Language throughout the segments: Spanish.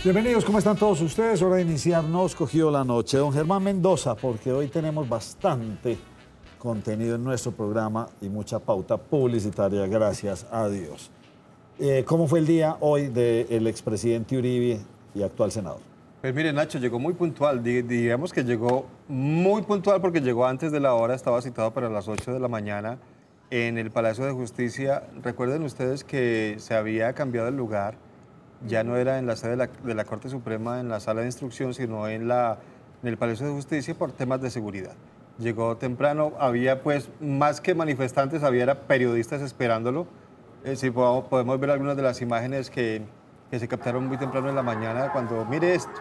Bienvenidos, ¿cómo están todos ustedes? Hora de iniciar Nos Cogió la Noche. Don Germán Mendoza, porque hoy tenemos bastante contenido en nuestro programa y mucha pauta publicitaria, gracias a Dios. ¿Cómo fue el día hoy del expresidente Uribe y actual senador? Pues mire, Nacho, llegó muy puntual. Digamos que llegó muy puntual porque llegó antes de la hora, estaba citado para las 8 de la mañana en el Palacio de Justicia. Recuerden ustedes que se había cambiado el lugar, ya no era en la sede de la Corte Suprema, en la sala de instrucción, sino en el Palacio de Justicia por temas de seguridad. Llegó temprano, había pues más que manifestantes, había periodistas esperándolo. Si podemos ver algunas de las imágenes que se captaron muy temprano en la mañana, cuando, mire esto,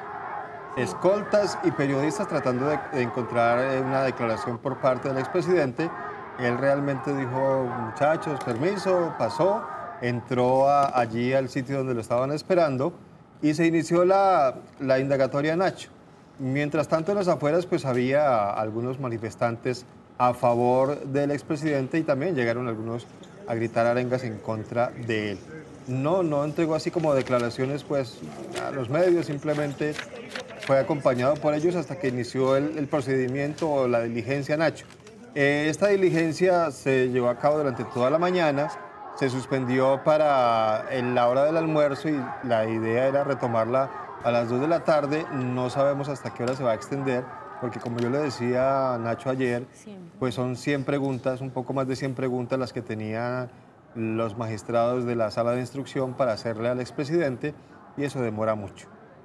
escoltas y periodistas tratando de encontrar una declaración por parte del expresidente. Él realmente dijo, muchachos, permiso, pasó, entró allí al sitio donde lo estaban esperando y se inició la indagatoria, Nacho. Mientras tanto, en las afueras pues había algunos manifestantes a favor del expresidente y también llegaron algunos a gritar arengas en contra de él. No entregó así como declaraciones pues a los medios, simplemente fue acompañado por ellos hasta que inició el procedimiento o la diligencia, Nacho. Esta diligencia se llevó a cabo durante toda la mañana, se suspendió para la hora del almuerzo y la idea era retomarla a las 2 de la tarde. No sabemos hasta qué hora se va a extender, porque como yo le decía a Nacho ayer, pues son 100 preguntas, un poco más de 100 preguntas las que tenían los magistrados de la sala de instrucción para hacerle al expresidente y eso demora mucho.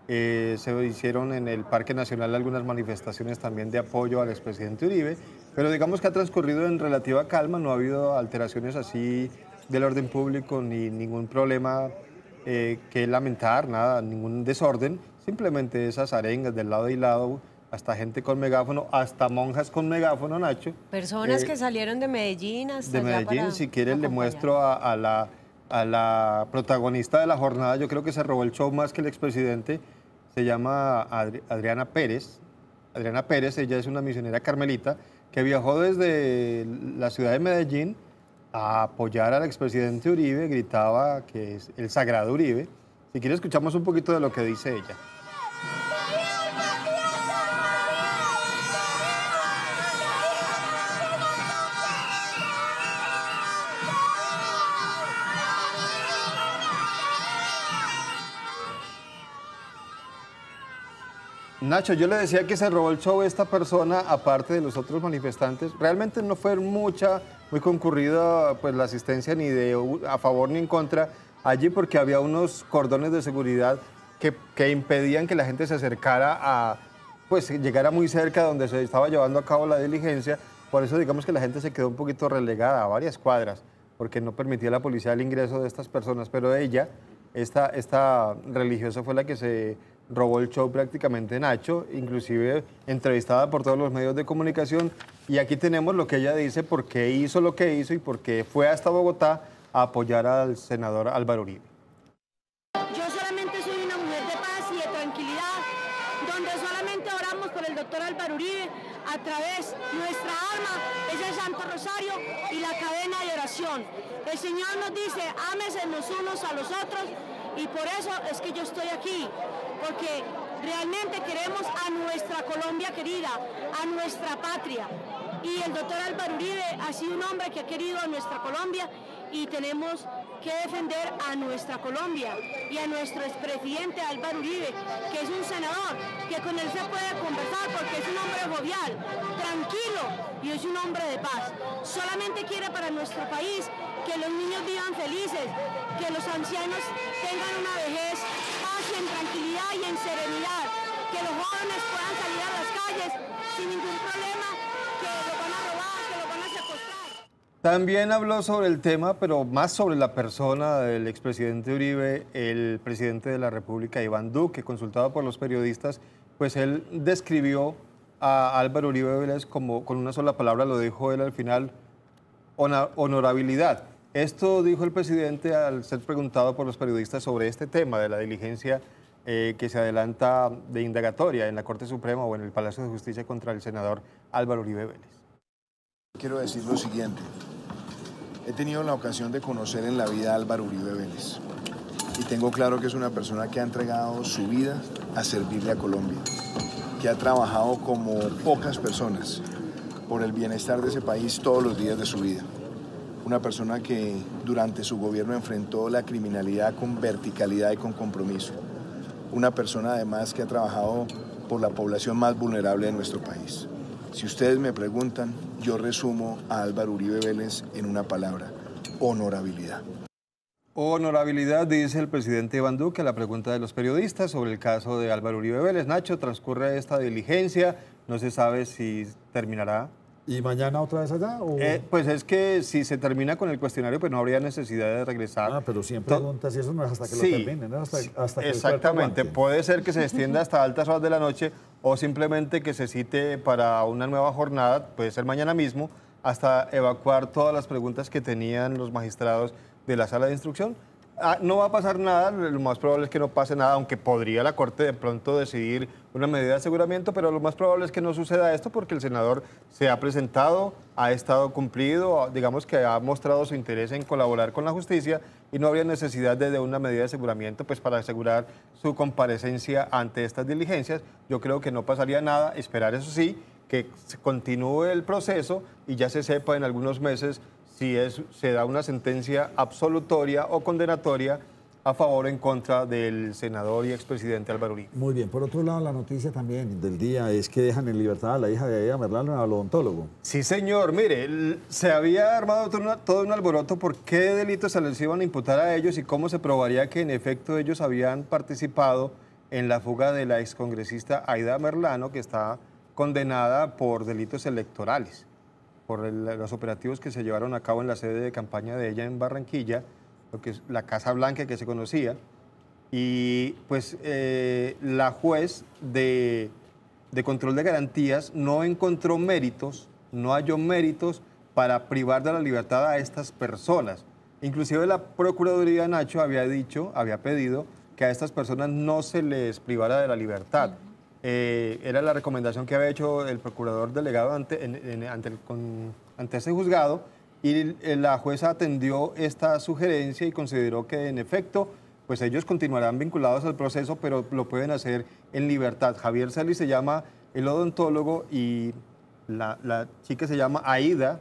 Se hicieron en el Parque Nacional algunas manifestaciones también de apoyo al expresidente Uribe, pero digamos que ha transcurrido en relativa calma, no ha habido alteraciones así del orden público ni ningún problema que lamentar, nada, ningún desorden, simplemente esas arengas del lado y lado, hasta gente con megáfono, hasta monjas con megáfono, Nacho. Personas que salieron de Medellín hasta de Medellín, si quieren le muestro a la protagonista de la jornada. Yo creo que se robó el show más que el expresidente. Se llama Adriana Pérez. Adriana Pérez, ella es una misionera carmelita que viajó desde la ciudad de Medellín a apoyar al expresidente Uribe, gritaba que es el sagrado Uribe. Si quiere escuchamos un poquito de lo que dice ella. Nacho, yo le decía que se robó el show esta persona, aparte de los otros manifestantes. Realmente no fue muy concurrida pues, la asistencia ni a favor ni en contra allí, porque había unos cordones de seguridad que impedían que la gente se acercara pues llegara muy cerca donde se estaba llevando a cabo la diligencia. Por eso digamos que la gente se quedó un poquito relegada a varias cuadras, porque no permitía la policía el ingreso de estas personas. Pero ella, esta religiosa, fue la que se robó el show prácticamente, Nacho, inclusive entrevistada por todos los medios de comunicación. Y aquí tenemos lo que ella dice, por qué hizo lo que hizo y por qué fue hasta Bogotá a apoyar al senador Álvaro Uribe. Yo solamente soy una mujer de paz y de tranquilidad, donde solamente oramos por el doctor Álvaro Uribe a través, nuestra arma es el Santo Rosario y la cadena de oración. El Señor nos dice, ámense los unos a los otros, y por eso es que yo estoy aquí, porque realmente queremos a nuestra Colombia querida, a nuestra patria. Y el doctor Álvaro Uribe ha sido un hombre que ha querido a nuestra Colombia y tenemos que defender a nuestra Colombia y a nuestro expresidente Álvaro Uribe, que es un senador, que con él se puede conversar porque es un hombre jovial, tranquilo y es un hombre de paz. Solamente quiere para nuestro país que los niños vivan felices, que los ancianos tengan una vejez paz y en tranquilidad y en serenidad, que los jóvenes puedan salir a las calles sin ningún problema, que los van a robar, que los van a secuestrar. También habló sobre el tema, pero más sobre la persona del expresidente Uribe, el presidente de la República, Iván Duque, consultado por los periodistas, pues él describió a Álvaro Uribe Vélez como, con una sola palabra lo dijo él al final, honorabilidad. Esto dijo el presidente al ser preguntado por los periodistas sobre este tema de la diligencia que se adelanta de indagatoria en la Corte Suprema o en el Palacio de Justicia contra el senador Álvaro Uribe Vélez. Quiero decir lo siguiente. He tenido la ocasión de conocer en la vida a Álvaro Uribe Vélez. y tengo claro que es una persona que ha entregado su vida a servirle a Colombia, que ha trabajado como pocas personas por el bienestar de ese país todos los días de su vida. Una persona que durante su gobierno enfrentó la criminalidad con verticalidad y con compromiso. Una persona además que ha trabajado por la población más vulnerable de nuestro país. Si ustedes me preguntan, yo resumo a Álvaro Uribe Vélez en una palabra: honorabilidad. Honorabilidad, dice el presidente Iván Duque a la pregunta de los periodistas sobre el caso de Álvaro Uribe Vélez. Nacho, transcurre esta diligencia, no se sabe si terminará. ¿Y mañana otra vez allá? ¿O? Pues es que si se termina con el cuestionario, pues no habría necesidad de regresar. Pero siempre preguntas si eso no es hasta que sí, lo terminen, ¿no? Hasta que exactamente, puede ser que se extienda hasta altas horas de la noche o simplemente que se cite para una nueva jornada, puede ser mañana mismo, hasta evacuar todas las preguntas que tenían los magistrados de la sala de instrucción. No va a pasar nada, lo más probable es que no pase nada, aunque podría la Corte de pronto decidir una medida de aseguramiento, pero lo más probable es que no suceda esto porque el senador se ha presentado, ha estado cumplido, digamos que ha mostrado su interés en colaborar con la justicia y no habría necesidad de una medida de aseguramiento pues para asegurar su comparecencia ante estas diligencias. Yo creo que no pasaría nada, esperar eso sí, que continúe el proceso y ya se sepa en algunos meses si se da una sentencia absolutoria o condenatoria a favor o en contra del senador y expresidente Álvaro Uribe. Muy bien. Por otro lado, la noticia también del día es que dejan en libertad a la hija de Aida Merlano, al odontólogo. Sí, señor. Mire, se había armado todo un alboroto por qué delitos se les iban a imputar a ellos y cómo se probaría que en efecto ellos habían participado en la fuga de la excongresista Aida Merlano, que está condenada por delitos electorales, por los operativos que se llevaron a cabo en la sede de campaña de ella en Barranquilla, lo que es la Casa Blanca que se conocía, y pues la juez de control de garantías no encontró méritos, no halló méritos para privar de la libertad a estas personas. Inclusive la Procuraduría, Nacho, había pedido que a estas personas no se les privara de la libertad. Era la recomendación que había hecho el procurador delegado ante ese juzgado y la jueza atendió esta sugerencia y consideró que en efecto pues ellos continuarán vinculados al proceso, pero lo pueden hacer en libertad. Javier Celis se llama el odontólogo y la chica se llama Aida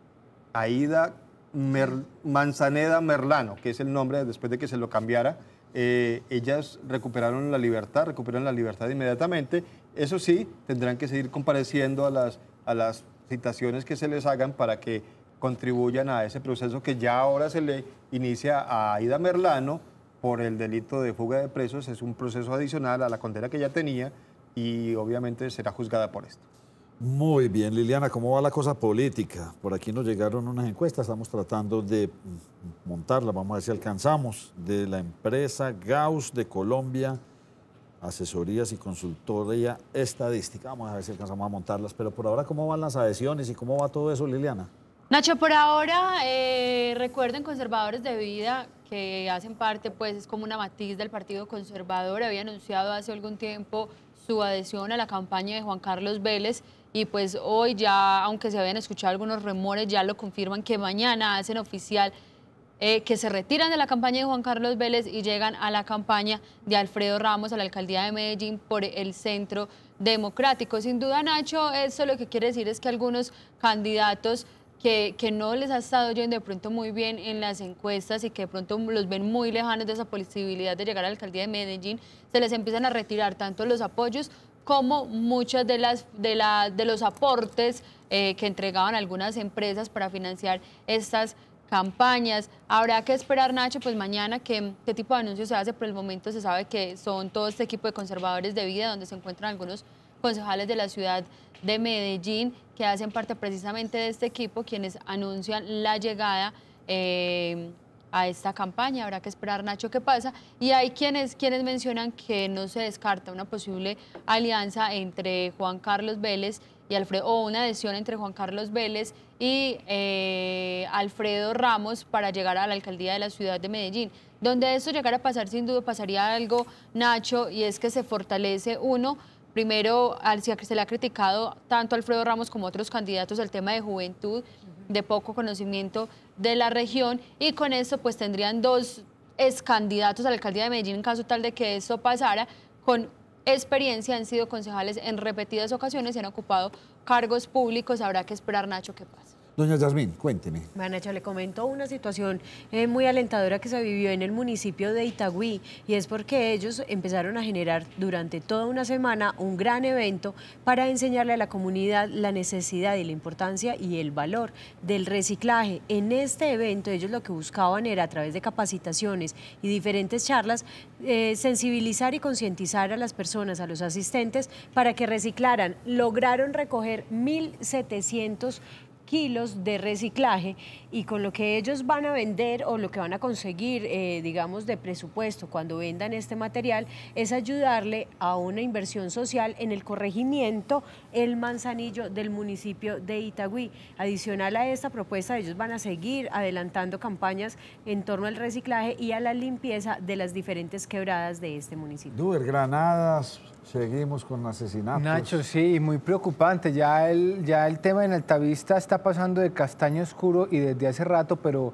Manzaneda Merlano, que es el nombre después de que se lo cambiara. Ellas recuperan la libertad inmediatamente. Eso sí, tendrán que seguir compareciendo a las citaciones que se les hagan para que contribuyan a ese proceso que ya ahora se le inicia a Aida Merlano por el delito de fuga de presos. Es un proceso adicional a la condena que ya tenía y obviamente será juzgada por esto. Muy bien, Liliana, ¿cómo va la cosa política? Por aquí nos llegaron unas encuestas, estamos tratando de montarlas, vamos a ver si alcanzamos, de la empresa Gauss de Colombia, asesorías y consultoría estadística. Vamos a ver si alcanzamos a montarlas, pero por ahora, ¿cómo van las adhesiones y cómo va todo eso, Liliana? Nacho, por ahora, recuerden, Conservadores de Vida, que hacen parte, pues, es como una matiz del Partido Conservador, había anunciado hace algún tiempo su adhesión a la campaña de Juan Carlos Vélez y pues hoy ya, aunque se habían escuchado algunos rumores, ya lo confirman que mañana hacen oficial que se retiran de la campaña de Juan Carlos Vélez y llegan a la campaña de Alfredo Ramos a la alcaldía de Medellín por el Centro Democrático. Sin duda, Nacho, eso lo que quiere decir es que algunos candidatos que no les ha estado yendo de pronto muy bien en las encuestas y que de pronto los ven muy lejanos de esa posibilidad de llegar a la alcaldía de Medellín, se les empiezan a retirar tanto los apoyos como muchos de los aportes que entregaban algunas empresas para financiar estas campañas. Habrá que esperar, Nacho, pues mañana qué tipo de anuncio se hace. Por el momento se sabe que son todo este equipo de Conservadores de Vida, donde se encuentran algunos concejales de la ciudad de Medellín que hacen parte precisamente de este equipo, quienes anuncian la llegada a esta campaña. Habrá que esperar, Nacho, qué pasa. Y hay quienes mencionan que no se descarta una posible alianza entre Juan Carlos Vélez y Alfredo, o una adhesión entre Juan Carlos Vélez y Alfredo Ramos para llegar a la alcaldía de la ciudad de Medellín. Donde eso llegara a pasar, sin duda pasaría algo, Nacho, y es que se fortalece primero, se le ha criticado tanto a Alfredo Ramos como a otros candidatos el tema de juventud, de poco conocimiento de la región, y con esto pues tendrían dos excandidatos a la alcaldía de Medellín en caso tal de que esto pasara, con experiencia, han sido concejales en repetidas ocasiones y han ocupado cargos públicos. Habrá que esperar, Nacho, qué pasa. Doña Yasmín, cuénteme. Bueno, Nacho, le comento una situación muy alentadora que se vivió en el municipio de Itagüí, y es porque ellos empezaron a generar durante toda una semana un gran evento para enseñarle a la comunidad la necesidad y la importancia y el valor del reciclaje. En este evento ellos lo que buscaban era, a través de capacitaciones y diferentes charlas, sensibilizar y concientizar a las personas, a los asistentes, para que reciclaran. Lograron recoger 1.700 kilos de reciclaje, y con lo que ellos van a vender o lo que van a conseguir, digamos, de presupuesto cuando vendan este material, es ayudarle a una inversión social en el corregimiento El Manzanillo del municipio de Itagüí. Adicional a esta propuesta, ellos van a seguir adelantando campañas en torno al reciclaje y a la limpieza de las diferentes quebradas de este municipio. Duber, Granadas, seguimos con asesinatos. Nacho, sí, muy preocupante. Ya el tema en Altavista está pasando de castaño oscuro y desde hace rato, pero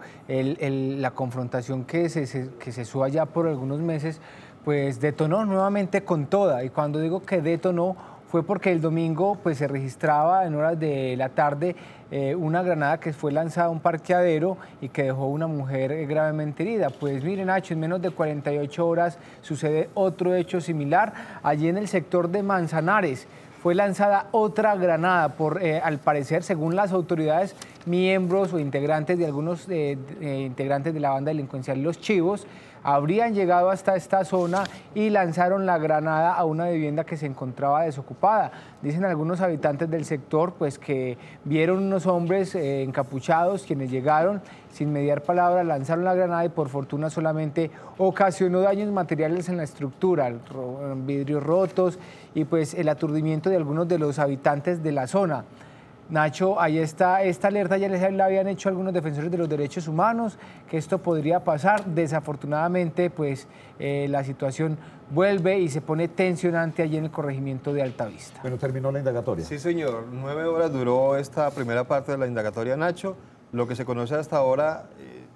la confrontación que se suba ya por algunos meses, pues detonó nuevamente con toda. Y cuando digo que detonó, fue porque el domingo pues, se registraba en horas de la tarde una granada que fue lanzada a un parqueadero y que dejó a una mujer gravemente herida. Pues miren, Nacho, en menos de 48 horas sucede otro hecho similar allí en el sector de Manzanares. Fue lanzada otra granada al parecer, según las autoridades, miembros o integrantes de algunos integrantes de la banda delincuencial Los Chivos habrían llegado hasta esta zona y lanzaron la granada a una vivienda que se encontraba desocupada. Dicen algunos habitantes del sector pues, que vieron unos hombres encapuchados quienes llegaron sin mediar palabra, lanzaron la granada y por fortuna solamente ocasionó daños materiales en la estructura, vidrios rotos y pues el aturdimiento de algunos de los habitantes de la zona. Nacho, ahí está, esta alerta ya la habían hecho algunos defensores de los derechos humanos, que esto podría pasar. Desafortunadamente, pues la situación vuelve y se pone tensionante allí en el corregimiento de Altavista. Pero terminó la indagatoria. Sí, señor. 9 horas duró esta primera parte de la indagatoria, Nacho. Lo que se conoce hasta ahora,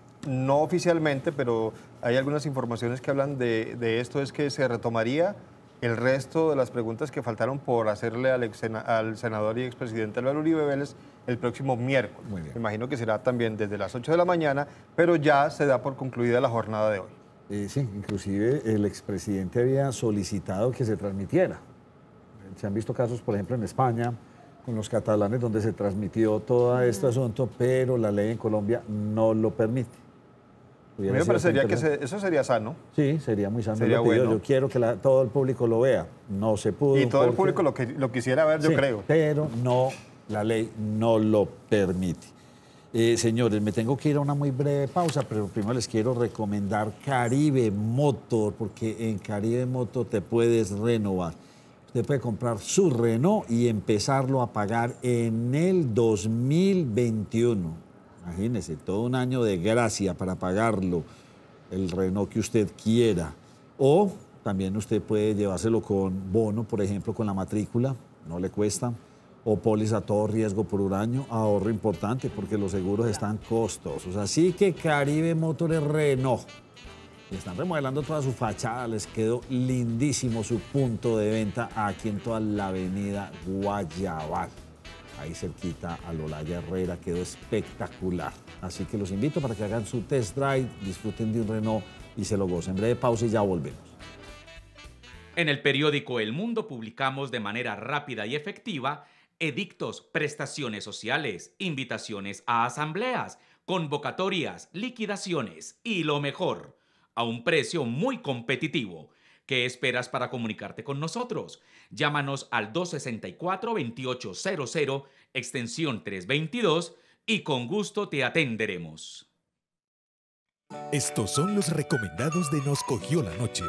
no oficialmente, pero hay algunas informaciones que hablan de esto, es que se retomaría el resto de las preguntas que faltaron por hacerle al senador y expresidente Álvaro Uribe Vélez el próximo miércoles. Muy bien. Me imagino que será también desde las 8 de la mañana, pero ya se da por concluida la jornada de hoy. Sí, inclusive el expresidente había solicitado que se transmitiera. Se han visto casos, por ejemplo, en España, con los catalanes, donde se transmitió todo este asunto, pero la ley en Colombia no lo permite. A mí me parecería que eso sería sano. Sí, sería muy sano. Sería bueno. Yo quiero que todo el público lo vea. No se pudo. Y todo el público lo quisiera ver, yo creo. Pero no, la ley no lo permite. Señores, me tengo que ir a una muy breve pausa, pero primero les quiero recomendar Caribe Motor, porque en Caribe Motor te puedes renovar. Usted puede comprar su Renault y empezarlo a pagar en el 2021. Imagínese, todo un año de gracia para pagarlo, el Renault que usted quiera. O también usted puede llevárselo con bono, por ejemplo, con la matrícula, no le cuesta. O póliza a todo riesgo por un año, ahorro importante porque los seguros están costosos. Así que Caribe Motores Renault. Y están remodelando toda su fachada, les quedó lindísimo su punto de venta aquí en toda la avenida Guayabal. Ahí cerquita a Lolaya Herrera, quedó espectacular. Así que los invito para que hagan su test drive, disfruten de un Renault y se lo gocen. Breve pausa y ya volvemos. En el periódico El Mundo publicamos de manera rápida y efectiva edictos, prestaciones sociales, invitaciones a asambleas, convocatorias, liquidaciones y lo mejor, a un precio muy competitivo. ¿Qué esperas para comunicarte con nosotros? Llámanos al 264-2800, extensión 322, y con gusto te atenderemos. Estos son los recomendados de Nos Cogió la Noche.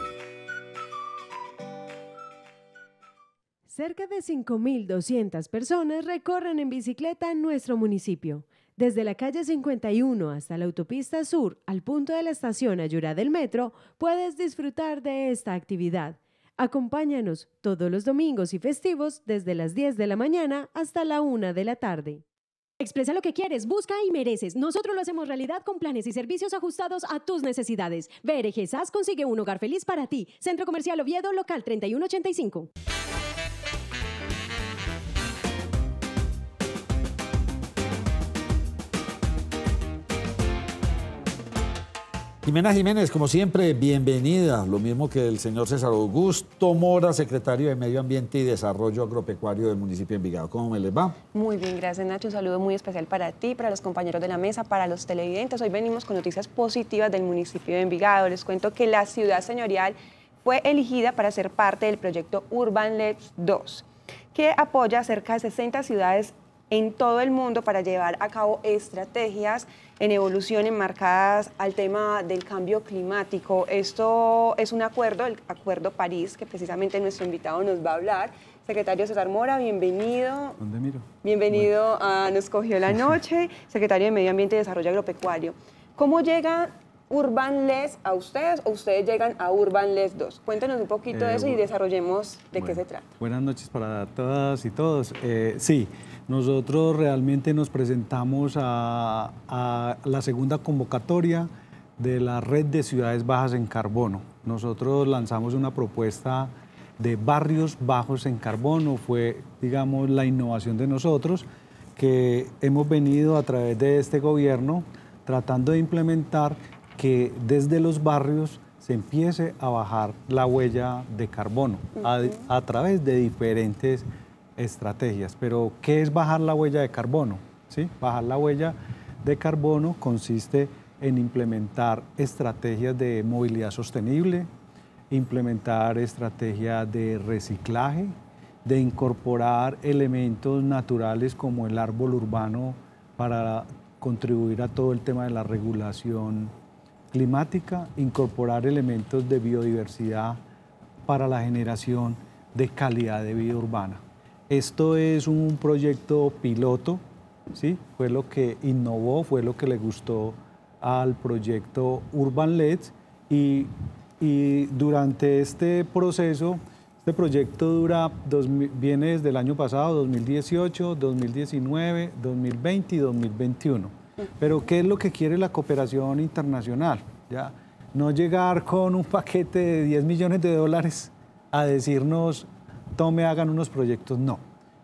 Cerca de 5.200 personas recorren en bicicleta nuestro municipio. Desde la calle 51 hasta la autopista sur, al punto de la estación Ayurá del metro, puedes disfrutar de esta actividad. Acompáñanos todos los domingos y festivos desde las 10 de la mañana hasta la 1 de la tarde. Expresa lo que quieres, busca y mereces. Nosotros lo hacemos realidad con planes y servicios ajustados a tus necesidades. BRG SAS consigue un hogar feliz para ti. Centro Comercial Oviedo, local 3185. Jimena Jiménez, como siempre, bienvenida. Lo mismo que el señor César Augusto Mora, secretario de Medio Ambiente y Desarrollo Agropecuario del municipio de Envigado. ¿Cómo me les va? Muy bien, gracias Nacho. Un saludo muy especial para ti, para los compañeros de la mesa, para los televidentes. Hoy venimos con noticias positivas del municipio de Envigado. Les cuento que la ciudad señorial fue elegida para ser parte del proyecto Urban Labs 2, que apoya a cerca de 60 ciudades en todo el mundo para llevar a cabo estrategias en evolución enmarcadas al tema del cambio climático. Esto es un acuerdo, el Acuerdo París, que precisamente nuestro invitado nos va a hablar. Secretario César Mora, bienvenido. ¿Dónde miro? Bienvenido a Nos Cogió la Noche, secretario de Medio Ambiente y Desarrollo Agropecuario. ¿Cómo llega Urban Labs a ustedes o ustedes llegan a Urban Labs 2? Cuéntenos un poquito de eso y desarrollemos de qué se trata. Buenas noches para todas y todos. Sí, nosotros realmente nos presentamos a la segunda convocatoria de la Red de Ciudades Bajas en Carbono. Nosotros lanzamos una propuesta de barrios bajos en carbono, fue, digamos, la innovación de nosotros, que hemos venido a través de este gobierno tratando de implementar que desde los barrios se empiece a bajar la huella de carbono a través de diferentes estrategias. Pero, ¿qué es bajar la huella de carbono? ¿Sí? Bajar la huella de carbono consiste en implementar estrategias de movilidad sostenible, implementar estrategias de reciclaje, de incorporar elementos naturales como el árbol urbano para contribuir a todo el tema de la regulación climática, incorporar elementos de biodiversidad para la generación de calidad de vida urbana. Esto es un proyecto piloto, ¿sí? Fue lo que innovó, fue lo que le gustó al proyecto Urban Labs y durante este proceso, este proyecto viene desde el año pasado, 2018, 2019, 2020 y 2021. Pero ¿qué es lo que quiere la cooperación internacional? ¿Ya? No llegar con un paquete de 10 millones de dólares a decirnos, tome, hagan unos proyectos, no.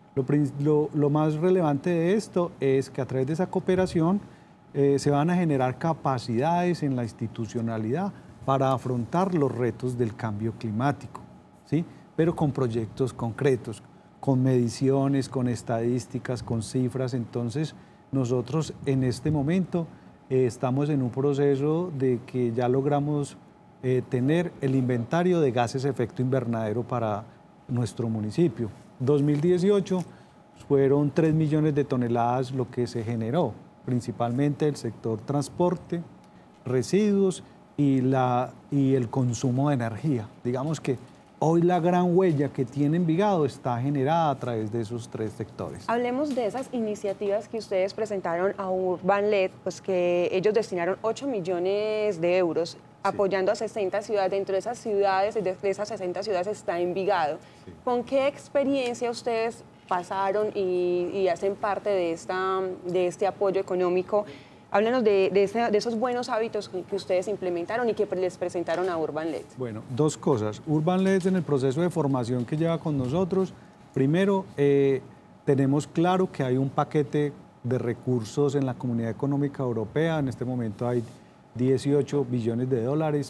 Lo más relevante de esto es que a través de esa cooperación se van a generar capacidades en la institucionalidad para afrontar los retos del cambio climático, ¿sí? Pero con proyectos concretos, con mediciones, con estadísticas, con cifras. Entonces, nosotros en este momento estamos en un proceso de que ya logramos tener el inventario de gases de efecto invernadero para nuestro municipio. 2018 fueron 3 millones de toneladas lo que se generó, principalmente el sector transporte, residuos y el consumo de energía. Digamos que hoy la gran huella que tiene Envigado está generada a través de esos 3 sectores. Hablemos de esas iniciativas que ustedes presentaron a Urban Labs, pues que ellos destinaron 8 millones de euros apoyando a 60 ciudades. Dentro de esas ciudades, de esas 60 ciudades está Envigado. Sí. ¿Con qué experiencia ustedes pasaron y hacen parte de este apoyo económico? Háblanos de esos buenos hábitos que ustedes implementaron y que les presentaron a Urban Labs. Bueno, 2 cosas. Urban Labs en el proceso de formación que lleva con nosotros, primero, tenemos claro que hay un paquete de recursos en la Comunidad Económica Europea. En este momento hay 18 billones de dólares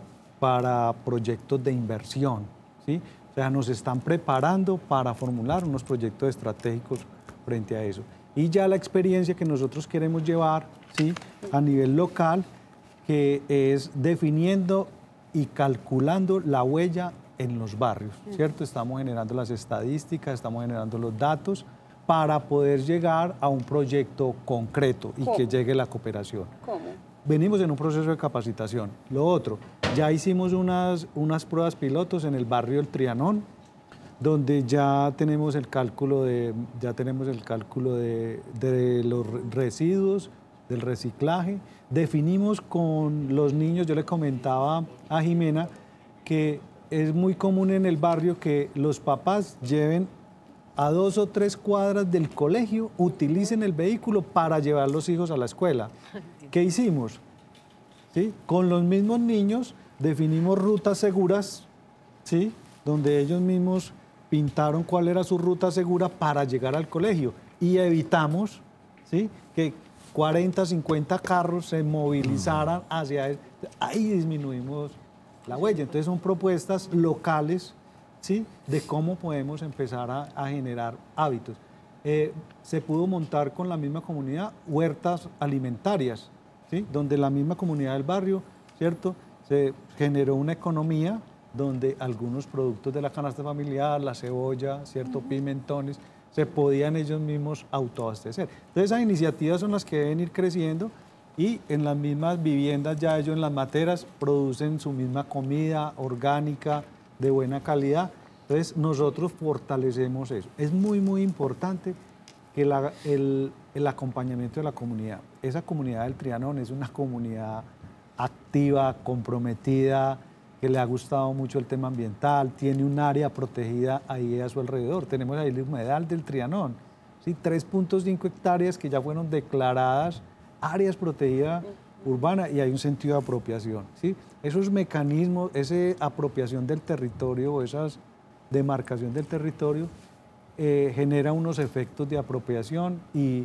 para proyectos de inversión, ¿sí? O sea, nos están preparando para formular unos proyectos estratégicos frente a eso. Y ya la experiencia que nosotros queremos llevar, ¿sí?, a nivel local, que es definiendo y calculando la huella en los barrios, ¿cierto? Estamos generando las estadísticas, estamos generando los datos para poder llegar a un proyecto concreto y que llegue la cooperación. ¿Cómo? Venimos en un proceso de capacitación. Lo otro, ya hicimos unas pruebas pilotos en el barrio El Trianón, donde ya tenemos el cálculo de los residuos, del reciclaje. Definimos con los niños, yo le comentaba a Jimena que es muy común en el barrio que los papás lleven a 2 o 3 cuadras del colegio, utilicen el vehículo para llevar los hijos a la escuela. ¿Qué hicimos? ¿Sí? Con los mismos niños definimos rutas seguras, ¿sí? Donde ellos mismos pintaron cuál era su ruta segura para llegar al colegio y evitamos, ¿sí? Que 40, 50 carros se movilizaran hacia él. Ahí disminuimos la huella. Entonces son propuestas locales, ¿sí? De cómo podemos empezar a generar hábitos. Se pudo montar con la misma comunidad huertas alimentarias, ¿sí? Donde la misma comunidad del barrio, ¿cierto? Se generó una economía donde algunos productos de la canasta familiar, la cebolla, ¿cierto? Pimentones, se podían ellos mismos autoabastecer. Entonces esas iniciativas son las que deben ir creciendo y en las mismas viviendas ya ellos en las materas producen su misma comida orgánica, de buena calidad. Entonces nosotros fortalecemos eso. Es muy, muy importante que el acompañamiento de la comunidad. Esa comunidad del Trianón es una comunidad activa, comprometida, que le ha gustado mucho el tema ambiental, tiene un área protegida ahí a su alrededor. Tenemos ahí el humedal del Trianón, ¿sí? 3.5 hectáreas que ya fueron declaradas áreas protegidas urbanas y hay un sentido de apropiación, ¿sí? Esos mecanismos, esa apropiación del territorio o esa demarcación del territorio genera unos efectos de apropiación y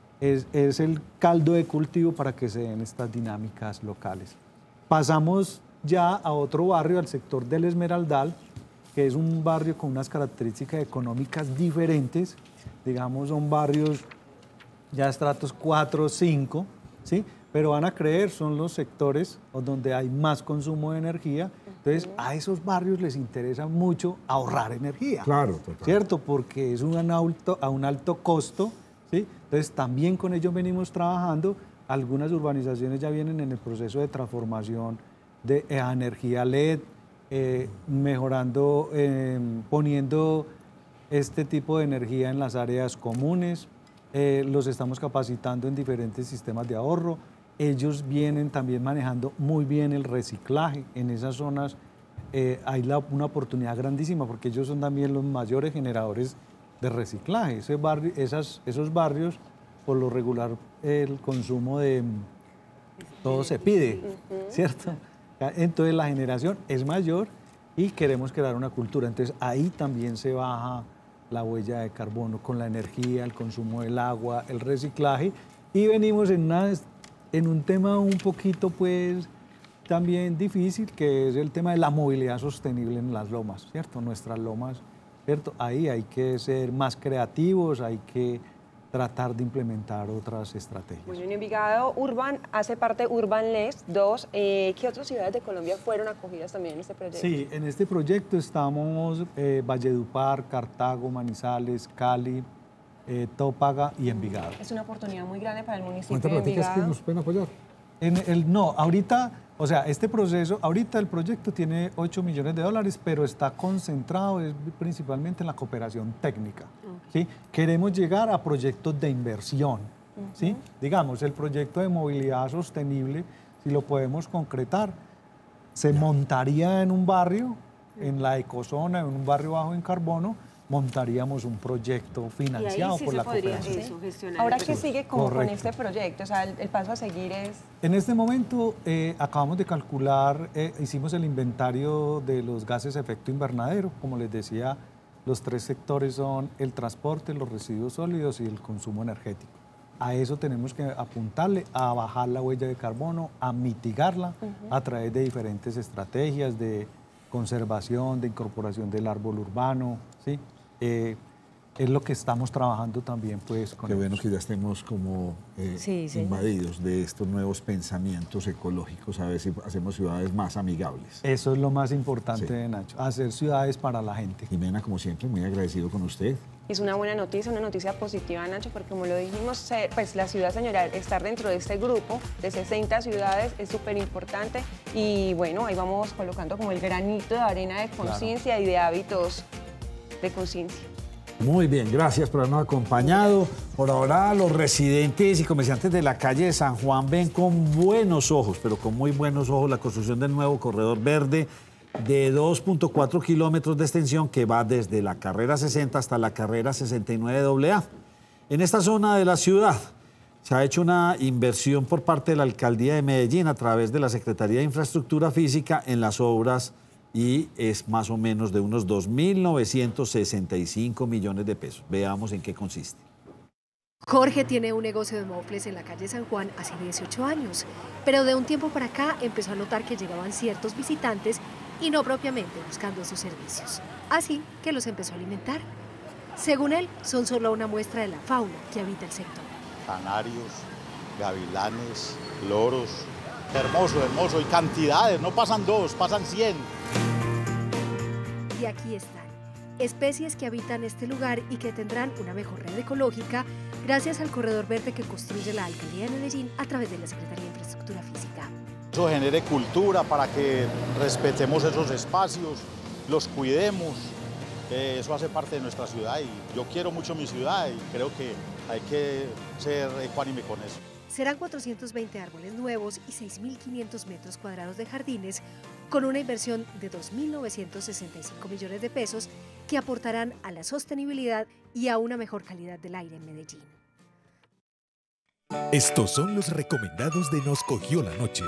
es el caldo de cultivo para que se den estas dinámicas locales. Pasamos ya a otro barrio, al sector del Esmeraldal, que es un barrio con unas características económicas diferentes, digamos son barrios ya estratos 4 o 5, ¿sí? Pero van a creer, son los sectores donde hay más consumo de energía, entonces a esos barrios les interesa mucho ahorrar energía. Claro, total. ¿Cierto? Porque es a un alto costo, ¿sí? Entonces también con ellos venimos trabajando, algunas urbanizaciones ya vienen en el proceso de transformación de energía LED, mejorando, poniendo este tipo de energía en las áreas comunes, los estamos capacitando en diferentes sistemas de ahorro, ellos vienen también manejando muy bien el reciclaje, en esas zonas hay una oportunidad grandísima porque ellos son también los mayores generadores de reciclaje, esos barrios por lo regular el consumo de todo se pide, ¿cierto? Entonces la generación es mayor y queremos crear una cultura. Entonces ahí también se baja la huella de carbono con la energía, el consumo del agua, el reciclaje. Y venimos en un tema un poquito pues también difícil, que es el tema de la movilidad sostenible en las lomas, ¿cierto? Nuestras lomas, ¿cierto? Ahí hay que ser más creativos, hay que tratar de implementar otras estrategias. Bueno, en Envigado Urban hace parte Urban Les 2. ¿Qué otras ciudades de Colombia fueron acogidas también en este proyecto? Sí, en este proyecto estamos Valledupar, Cartago, Manizales, Cali, Tópaga y Envigado. Es una oportunidad muy grande para el municipio ¿Cuántas de pláticas que Envigado? nos pueden apoyar? No, ahorita, o sea, este proceso, ahorita el proyecto tiene $8 millones, pero está concentrado principalmente en la cooperación técnica. ¿Sí? Queremos llegar a proyectos de inversión. ¿Sí? Digamos, el proyecto de movilidad sostenible, si lo podemos concretar, se montaría en un barrio, en la ecozona, en un barrio bajo en carbono, montaríamos un proyecto financiado por la cooperación. Ahora, ¿qué sigue con este proyecto? O sea, el paso a seguir es... En este momento acabamos de calcular, hicimos el inventario de los gases de efecto invernadero. Como les decía, los 3 sectores son el transporte, los residuos sólidos y el consumo energético. A eso tenemos que apuntarle, a bajar la huella de carbono, a mitigarla a través de diferentes estrategias de conservación, de incorporación del árbol urbano, ¿sí? Es lo que estamos trabajando también, pues. Qué bueno que ya estemos como invadidos de estos nuevos pensamientos ecológicos, a ver si hacemos ciudades más amigables. Eso es lo más importante, Nacho, hacer ciudades para la gente. Jimena, como siempre, muy agradecido con usted. Es una buena noticia, una noticia positiva, Nacho, porque como lo dijimos, pues la ciudad señorial, estar dentro de este grupo de 60 ciudades es súper importante y bueno, ahí vamos colocando como el granito de arena de conciencia y de hábitos de conciencia. Muy bien, gracias por habernos acompañado. Por ahora los residentes y comerciantes de la calle de San Juan ven con buenos ojos, pero con muy buenos ojos, la construcción del nuevo corredor verde de 2.4 kilómetros de extensión que va desde la carrera 60 hasta la carrera 69 AA. En esta zona de la ciudad se ha hecho una inversión por parte de la Alcaldía de Medellín a través de la Secretaría de Infraestructura Física en las obras y es más o menos de unos 2.965 millones de pesos. Veamos en qué consiste. Jorge tiene un negocio de mofles en la calle San Juan hace 18 años, pero de un tiempo para acá empezó a notar que llegaban ciertos visitantes y no propiamente buscando sus servicios. Así que los empezó a alimentar. Según él, son solo una muestra de la fauna que habita el sector. Canarios, gavilanes, loros. Hermoso, hermoso. Y cantidades, no pasan 2, pasan 100. Y aquí están, especies que habitan este lugar y que tendrán una mejor red ecológica gracias al corredor verde que construye la Alcaldía de Medellín a través de la Secretaría de Infraestructura Física. Eso genere cultura para que respetemos esos espacios, los cuidemos. Eso hace parte de nuestra ciudad y yo quiero mucho mi ciudad y creo que hay que ser ecuánime con eso. Serán 420 árboles nuevos y 6.500 metros cuadrados de jardines con una inversión de 2.965 millones de pesos que aportarán a la sostenibilidad y a una mejor calidad del aire en Medellín. Estos son los recomendados de Nos Cogió la Noche.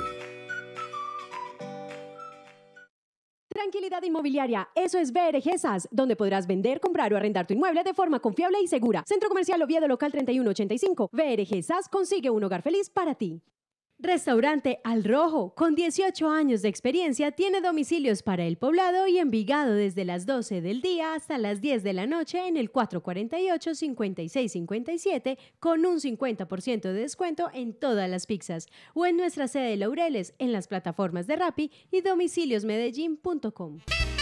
Tranquilidad inmobiliaria, eso es BRG SAS, donde podrás vender, comprar o arrendar tu inmueble de forma confiable y segura. Centro Comercial Oviedo Local 3185. BRG SAS consigue un hogar feliz para ti. Restaurante Al Rojo, con 18 años de experiencia, tiene domicilios para El Poblado y Envigado desde las 12 del día hasta las 10 de la noche en el 448-5657 con un 50% de descuento en todas las pizzas o en nuestra sede de Laureles en las plataformas de Rappi y domiciliosmedellin.com.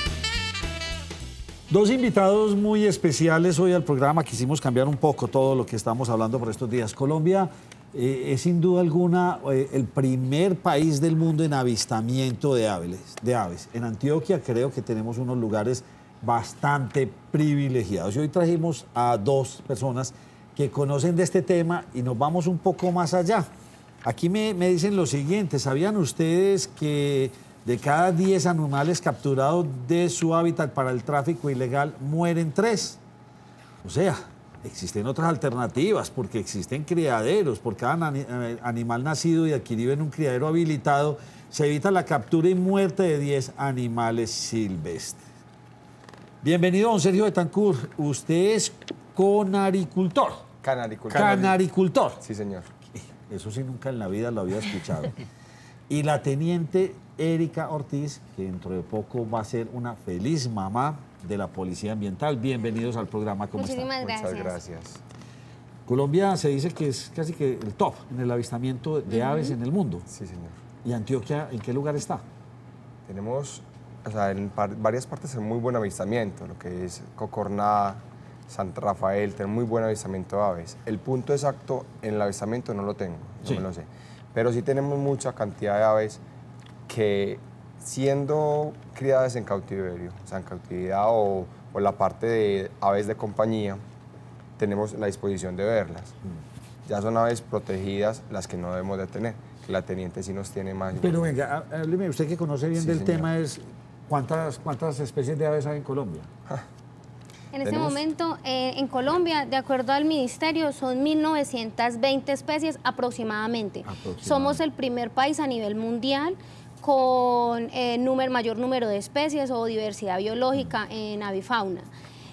Dos invitados muy especiales hoy al programa. Quisimos cambiar un poco todo lo que estamos hablando por estos días. Colombia es sin duda alguna el primer país del mundo en avistamiento de aves. En Antioquia creo que tenemos unos lugares bastante privilegiados. Y hoy trajimos a dos personas que conocen de este tema y nos vamos un poco más allá. Aquí me dicen lo siguiente: ¿sabían ustedes que de cada 10 animales capturados de su hábitat para el tráfico ilegal mueren 3? O sea, existen otras alternativas porque existen criaderos. Por cada animal nacido y adquirido en un criadero habilitado, se evita la captura y muerte de 10 animales silvestres. Bienvenido, don Sergio Betancourt. Usted es canaricultor. Canaricultor. Sí, señor. Eso sí, nunca en la vida lo había escuchado. Y la teniente Erika Ortiz, que dentro de poco va a ser una feliz mamá de la Policía Ambiental. Bienvenidos al programa. ¿Cómo están? Muchas gracias. Colombia se dice que es casi que el top en el avistamiento de aves en el mundo. Sí, señor. ¿Y Antioquia en qué lugar está? Tenemos, en varias partes muy buen avistamiento, lo que es Cocorná, Santa Rafael, tenemos muy buen avistamiento de aves. El punto exacto en el avistamiento no lo tengo, no me lo sé. Pero sí tenemos mucha cantidad de aves que, siendo criadas en cautiverio, o sea, en cautividad o la parte de aves de compañía, tenemos la disposición de verlas. Ya son aves protegidas las que no debemos de tener, que la teniente sí nos tiene más. Pero venga, hábleme, usted que conoce bien del tema, ¿cuántas especies de aves hay en Colombia? En este momento, en Colombia, de acuerdo al ministerio, son 1.920 especies aproximadamente. Somos el primer país a nivel mundial con mayor número de especies o diversidad biológica en avifauna.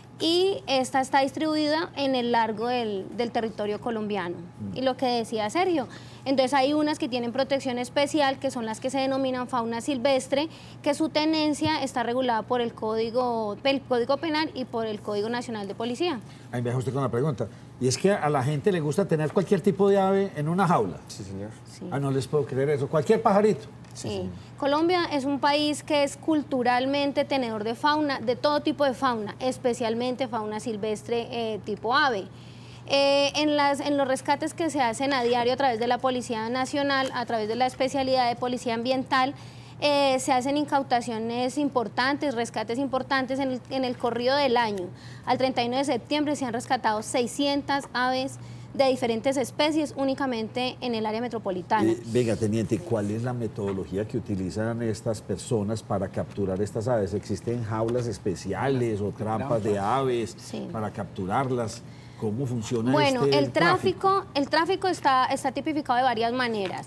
Y esta está distribuida en el largo del territorio colombiano. Y lo que decía Sergio, entonces hay unas que tienen protección especial, que son las que se denominan fauna silvestre, que su tenencia está regulada por el Código Penal y por el Código Nacional de Policía. Ahí me deja usted con la pregunta. Y es que a la gente le gusta tener cualquier tipo de ave en una jaula. Sí, señor. Sí. Ah, no les puedo creer eso. Cualquier pajarito. Sí. Colombia es un país que es culturalmente tenedor de fauna, de todo tipo de fauna, especialmente fauna silvestre tipo ave. En los rescates que se hacen a diario a través de la Policía Nacional, a través de la especialidad de Policía Ambiental, se hacen incautaciones importantes, rescates importantes en el corrido del año. Al 31 de septiembre se han rescatado 600 aves de diferentes especies únicamente en el área metropolitana. Venga, teniente, ¿cuál es la metodología que utilizan estas personas para capturar estas aves? ¿Existen jaulas especiales o trampas de aves para capturarlas? ¿Cómo funciona bueno, el tráfico? El tráfico está tipificado de varias maneras.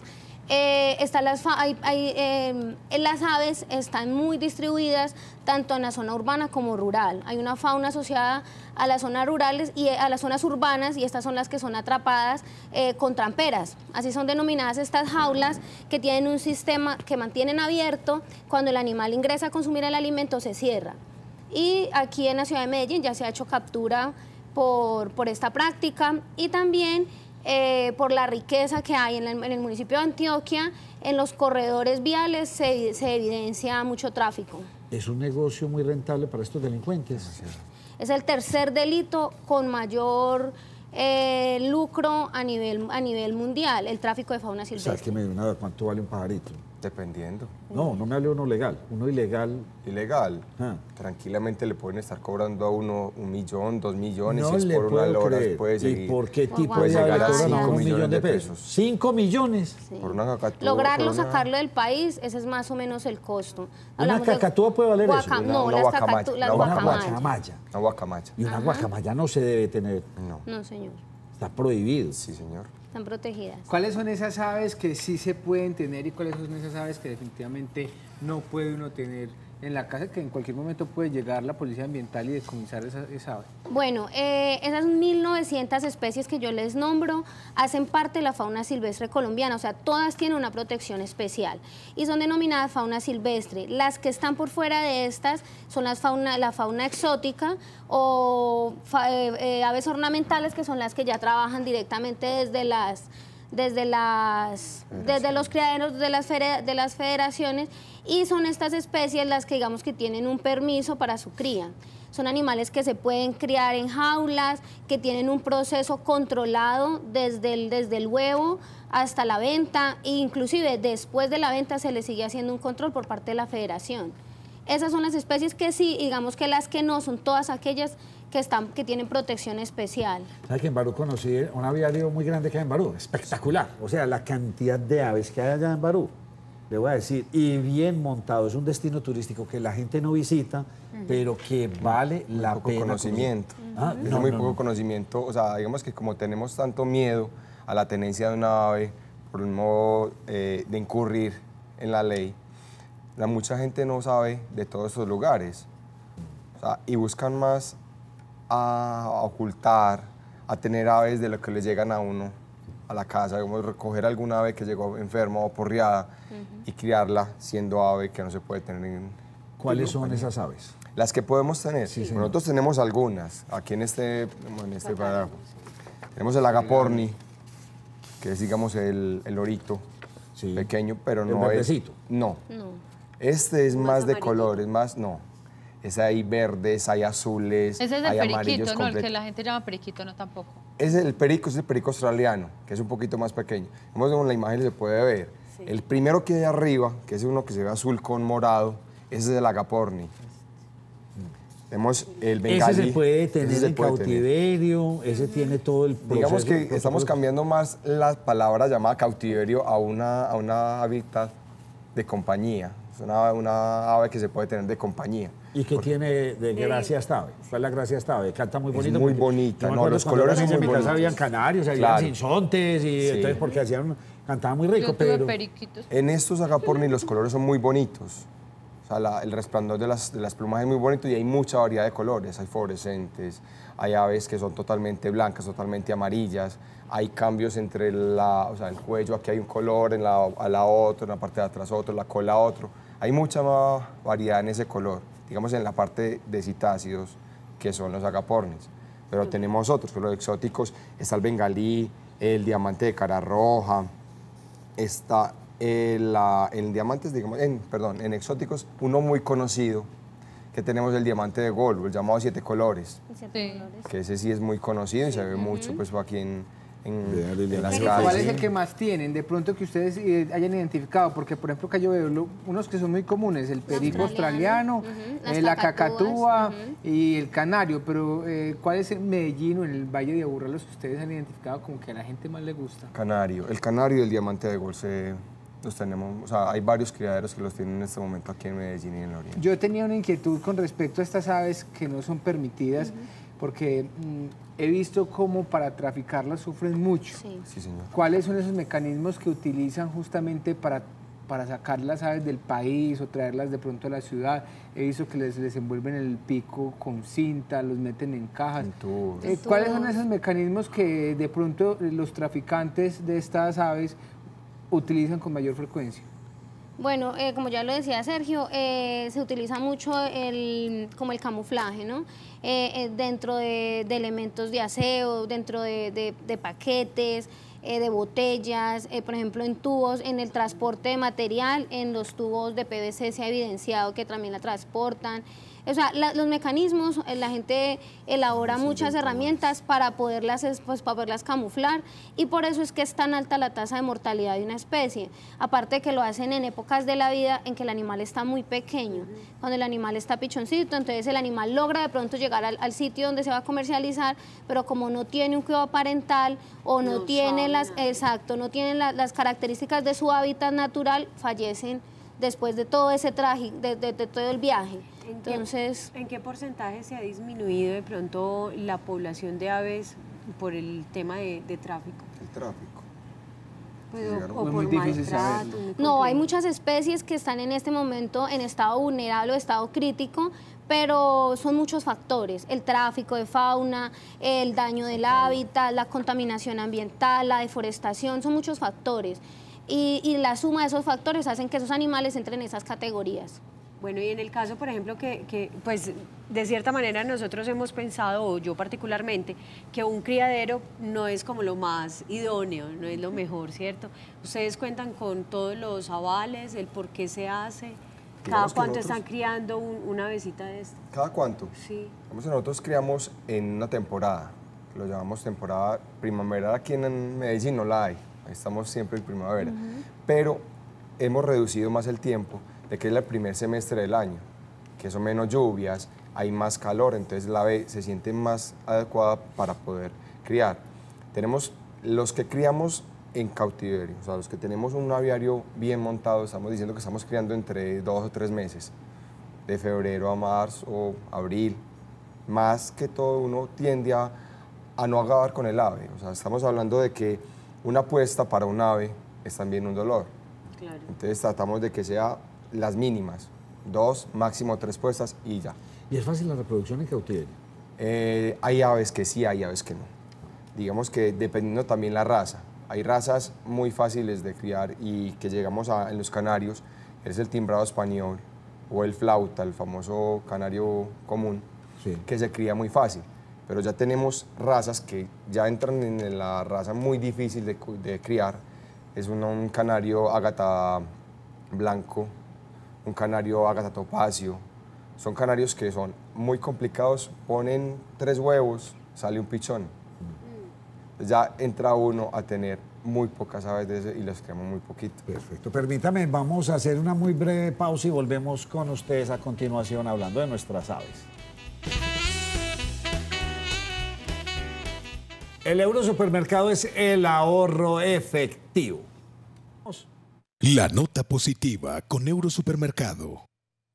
Las aves están muy distribuidas tanto en la zona urbana como rural. Hay una fauna asociada a las zonas rurales y a las zonas urbanas, y estas son las que son atrapadas con tramperas. Así son denominadas estas jaulas, que tienen un sistema que mantienen abierto. Cuando el animal ingresa a consumir el alimento, se cierra. Y aquí en la ciudad de Medellín ya se ha hecho captura por esta práctica, y también por la riqueza que hay en el municipio de Antioquia. En los corredores viales se evidencia mucho tráfico. Es un negocio muy rentable para estos delincuentes. Es el tercer delito con mayor lucro a nivel mundial, el tráfico de fauna silvestre. ¿Sabes qué me dio nada? ¿Cuánto vale un pajarito? Dependiendo. No, no me hable uno legal, uno ilegal. Ilegal. Tranquilamente le pueden estar cobrando a uno 1 millón, 2 millones, No si es le por una puedo lora, creer. puede seguir. ¿Y por qué tipo puede de ave llegar a cobran 5 1 millones millón de de pesos? pesos. ¿5 millones? Sí. Por una cacatúa. Lograrlo, sacarlo del país, ese es más o menos el costo. ¿Una cacatúa puede valer eso? No, una las guacamaya. guacamaya. Una guacamaya. Y una guacamaya no se debe tener. No, señor. Está prohibido. Sí, señor. Están protegidas. ¿Cuáles son esas aves que sí se pueden tener y cuáles son esas aves que definitivamente no puede uno tener en la casa, que en cualquier momento puede llegar la policía ambiental y decomisar esa ave? Bueno, esas 1.900 especies que yo les nombro hacen parte de la fauna silvestre colombiana, o sea, todas tienen una protección especial y son denominadas fauna silvestre. Las que están por fuera de estas son la fauna exótica o aves ornamentales, que son las que ya trabajan directamente desde los criaderos de las federaciones, y son estas especies las que digamos que tienen un permiso para su cría. Son animales que se pueden criar en jaulas, que tienen un proceso controlado desde el huevo hasta la venta, e inclusive después de la venta se les sigue haciendo un control por parte de la federación. Esas son las especies que sí, digamos que las que no son todas aquellas que tienen protección especial. ¿Sabes que en Barú conocí un aviario muy grande que hay en Barú? Espectacular. O sea, la cantidad de aves que hay allá en Barú, le voy a decir, y bien montado. Es un destino turístico que la gente no visita, pero que vale la pena. Conocimiento. No, muy poco conocimiento. O sea, digamos que como tenemos tanto miedo a la tenencia de una ave, por un modo de incurrir en la ley, mucha gente no sabe de todos estos lugares. O sea, y buscan más a ocultar, a tener aves de lo que le llegan a uno a la casa, digamos, recoger alguna ave que llegó enferma o porriada y criarla siendo ave que no se puede tener en... ¿Cuáles son esas aves? Las que podemos tener. Sí, bueno, nosotros tenemos algunas. Aquí en este parágrafo. Tenemos el agaporni, que es, digamos, el lorito pequeño, pero no es... No. Este es más de colores, más... No. Es hay verdes, hay azules, ese es el hay periquito, amarillos. no, el que la gente llama periquito, no tampoco. Es el perico australiano, que es un poquito más pequeño. Vemos en la imagen se puede ver. Sí. El primero que hay arriba, que es uno que se ve azul con morado, ese es el agaporni. Vemos el bengalí. Ese se puede tener en cautiverio, ese tiene todo el proceso. Digamos que estamos cambiando más la palabra llamada cautiverio a una hábitat de compañía. Es una ave que se puede tener de compañía. ¿Y qué tiene de gracia esta ave? ¿Cuál es la gracia de esta ave? Canta muy bonito. Es muy bonita. No, los colores son muy bonitos. En mi casa habían canarios, habían sinsontes, y entonces porque cantaban muy rico, pero... En estos agaporni los colores son muy bonitos. O sea, el resplandor de las plumas es muy bonito y hay mucha variedad de colores. Hay fluorescentes, hay aves que son totalmente blancas, totalmente amarillas. Hay cambios entre el cuello, aquí hay un color, a la otra, en la parte de atrás otro, la cola otro. Hay mucha más variedad en ese color, digamos en la parte de citácidos, que son los agapornis. Pero tenemos otros, que los exóticos, está el bengalí, el diamante de cara roja, está en diamantes, digamos, en exóticos, uno muy conocido, que tenemos el diamante de Golbo, el llamado 7 colores. Sí. Que ese sí es muy conocido y se ve mucho pues aquí en en las calles. ¿Cuál es el que más tienen? De pronto que ustedes hayan identificado, porque por ejemplo acá yo veo unos que son muy comunes, el perico australiano, la cacatúa y el canario, pero ¿cuál es en Medellín o en el Valle de Aburrá los que ustedes han identificado como que a la gente más le gusta? Canario, el canario y el diamante de gol los tenemos, o sea, hay varios criaderos que los tienen en este momento aquí en Medellín y en el Oriente. Yo tenía una inquietud con respecto a estas aves que no son permitidas, porque he visto cómo para traficarlas sufren mucho. Sí, señor. ¿Cuáles son esos mecanismos que utilizan justamente para sacar las aves del país o traerlas de pronto a la ciudad? He visto que les envuelven el pico con cinta, los meten en cajas. ¿Cuáles son esos mecanismos que de pronto los traficantes de estas aves utilizan con mayor frecuencia? Bueno, como ya lo decía Sergio, se utiliza mucho como el camuflaje, ¿no? Dentro de elementos de aseo, dentro de paquetes, de botellas, por ejemplo en tubos, en el transporte de material, en los tubos de PVC se ha evidenciado que también la transportan. O sea, los mecanismos, la gente elabora muchas herramientas para poderlas camuflar, y por eso es que es tan alta la tasa de mortalidad de una especie. Aparte de que lo hacen en épocas de la vida en que el animal está muy pequeño, cuando el animal está pichoncito, entonces el animal logra de pronto llegar al sitio donde se va a comercializar, pero como no tiene un cuidado parental o no tiene las características de su hábitat natural, fallecen después de todo ese trágico, de todo el viaje. Entonces, ¿en qué porcentaje se ha disminuido de pronto la población de aves por el tema de tráfico? El tráfico. Pues, o por maltrato. No, hay muchas especies que están en este momento en estado vulnerable o estado crítico, pero son muchos factores: el tráfico de fauna, el daño del hábitat, la contaminación ambiental, la deforestación, son muchos factores. Y la suma de esos factores hacen que esos animales entren en esas categorías. Bueno, y en el caso, por ejemplo, que pues de cierta manera nosotros hemos pensado, o yo particularmente, que un criadero no es como lo más idóneo, no es lo mejor, ¿cierto? Ustedes cuentan con todos los avales, el por qué se hace, ¿cada cuánto están criando una avecita de esta? ¿Cada cuánto? Sí. Nosotros criamos en una temporada, que lo llamamos temporada primaveral. Aquí en Medellín no la hay, estamos siempre en primavera, pero hemos reducido más el tiempo, de que es el primer semestre del año, que son menos lluvias, hay más calor, entonces la ave se siente más adecuada para poder criar. Tenemos los que criamos en cautiverio, o sea, los que tenemos un aviario bien montado, estamos diciendo que estamos criando entre 2 o 3 meses, de febrero a marzo o abril. Más que todo uno tiende a no acabar con el ave, o sea, estamos hablando de que una apuesta para un ave es también un dolor. Claro. Entonces tratamos de que sea las mínimas, 2, máximo 3 puestas y ya. ¿Y es fácil la reproducción en cautiverio? Hay aves que sí, hay aves que no. Digamos que dependiendo también la raza. Hay razas muy fáciles de criar y que llegamos en los canarios, es el timbrado español o el flauta, el famoso canario común, que se cría muy fácil. Pero ya tenemos razas que ya entran en la raza muy difícil de criar. Es un canario ágata blanco, un canario ágata topacio. Son canarios que son muy complicados, ponen 3 huevos, sale un pichón. Ya entra uno a tener muy pocas aves de ese y las criamos muy poquito. Perfecto. Permítame, vamos a hacer una muy breve pausa y volvemos con ustedes a continuación hablando de nuestras aves. El Eurosupermercado es el ahorro efectivo. La nota positiva con Eurosupermercado.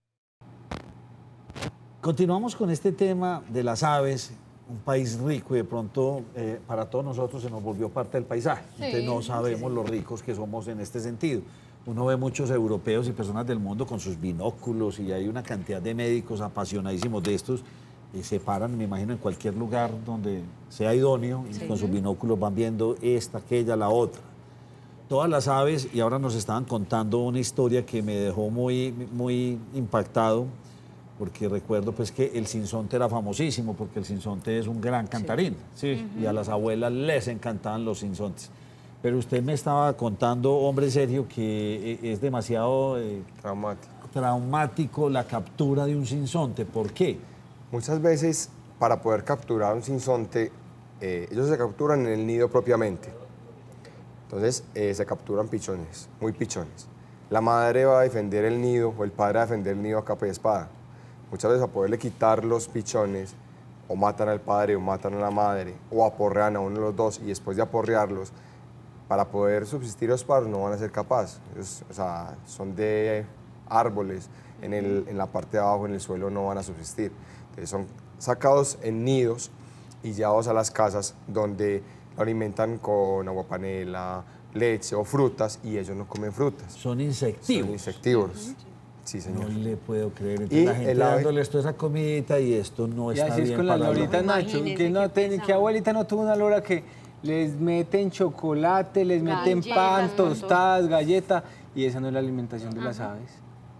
Continuamos con este tema de las aves, un país rico y de pronto para todos nosotros se nos volvió parte del paisaje. Entonces no sabemos lo ricos que somos en este sentido. Uno ve muchos europeos y personas del mundo con sus binóculos y hay una cantidad de médicos apasionadísimos de estos y se paran, me imagino, en cualquier lugar donde sea idóneo y con sus binóculos van viendo esta, aquella, la otra. Todas las aves, y ahora nos estaban contando una historia que me dejó muy impactado, porque recuerdo pues que el sinsonte era famosísimo, porque el sinsonte es un gran cantarín, y a las abuelas les encantaban los sinsontes. Pero usted me estaba contando, hombre Sergio, que es demasiado traumático la captura de un sinsonte. ¿Por qué? Muchas veces, para poder capturar un sinsonte, ellos se capturan en el nido propiamente. Entonces se capturan pichones, muy pichones. La madre va a defender el nido o el padre va a defender el nido a capa y espada. Muchas veces a poderle quitar los pichones, o matan al padre o matan a la madre, o aporrean a uno de los dos, y después de aporrearlos, para poder subsistir los pájaros no van a ser capaces. Ellos, o sea, son de árboles, en la parte de abajo, en el suelo, no van a subsistir. Entonces son sacados en nidos y llevados a las casas donde lo alimentan con agua panela, leche o frutas, y ellos no comen frutas. Son insectívoros. Son insectívoros. Sí, señor. No le puedo creer. Entonces Y la gente el ave- dándoles toda esa comidita y esto no Y está así bien es con las para la- loritas, Nacho. ¿Qué abuelita no tuvo una lora que les meten chocolate, les meten Galletas, pan, un montón. tostadas, galleta, y esa no es la alimentación de las aves?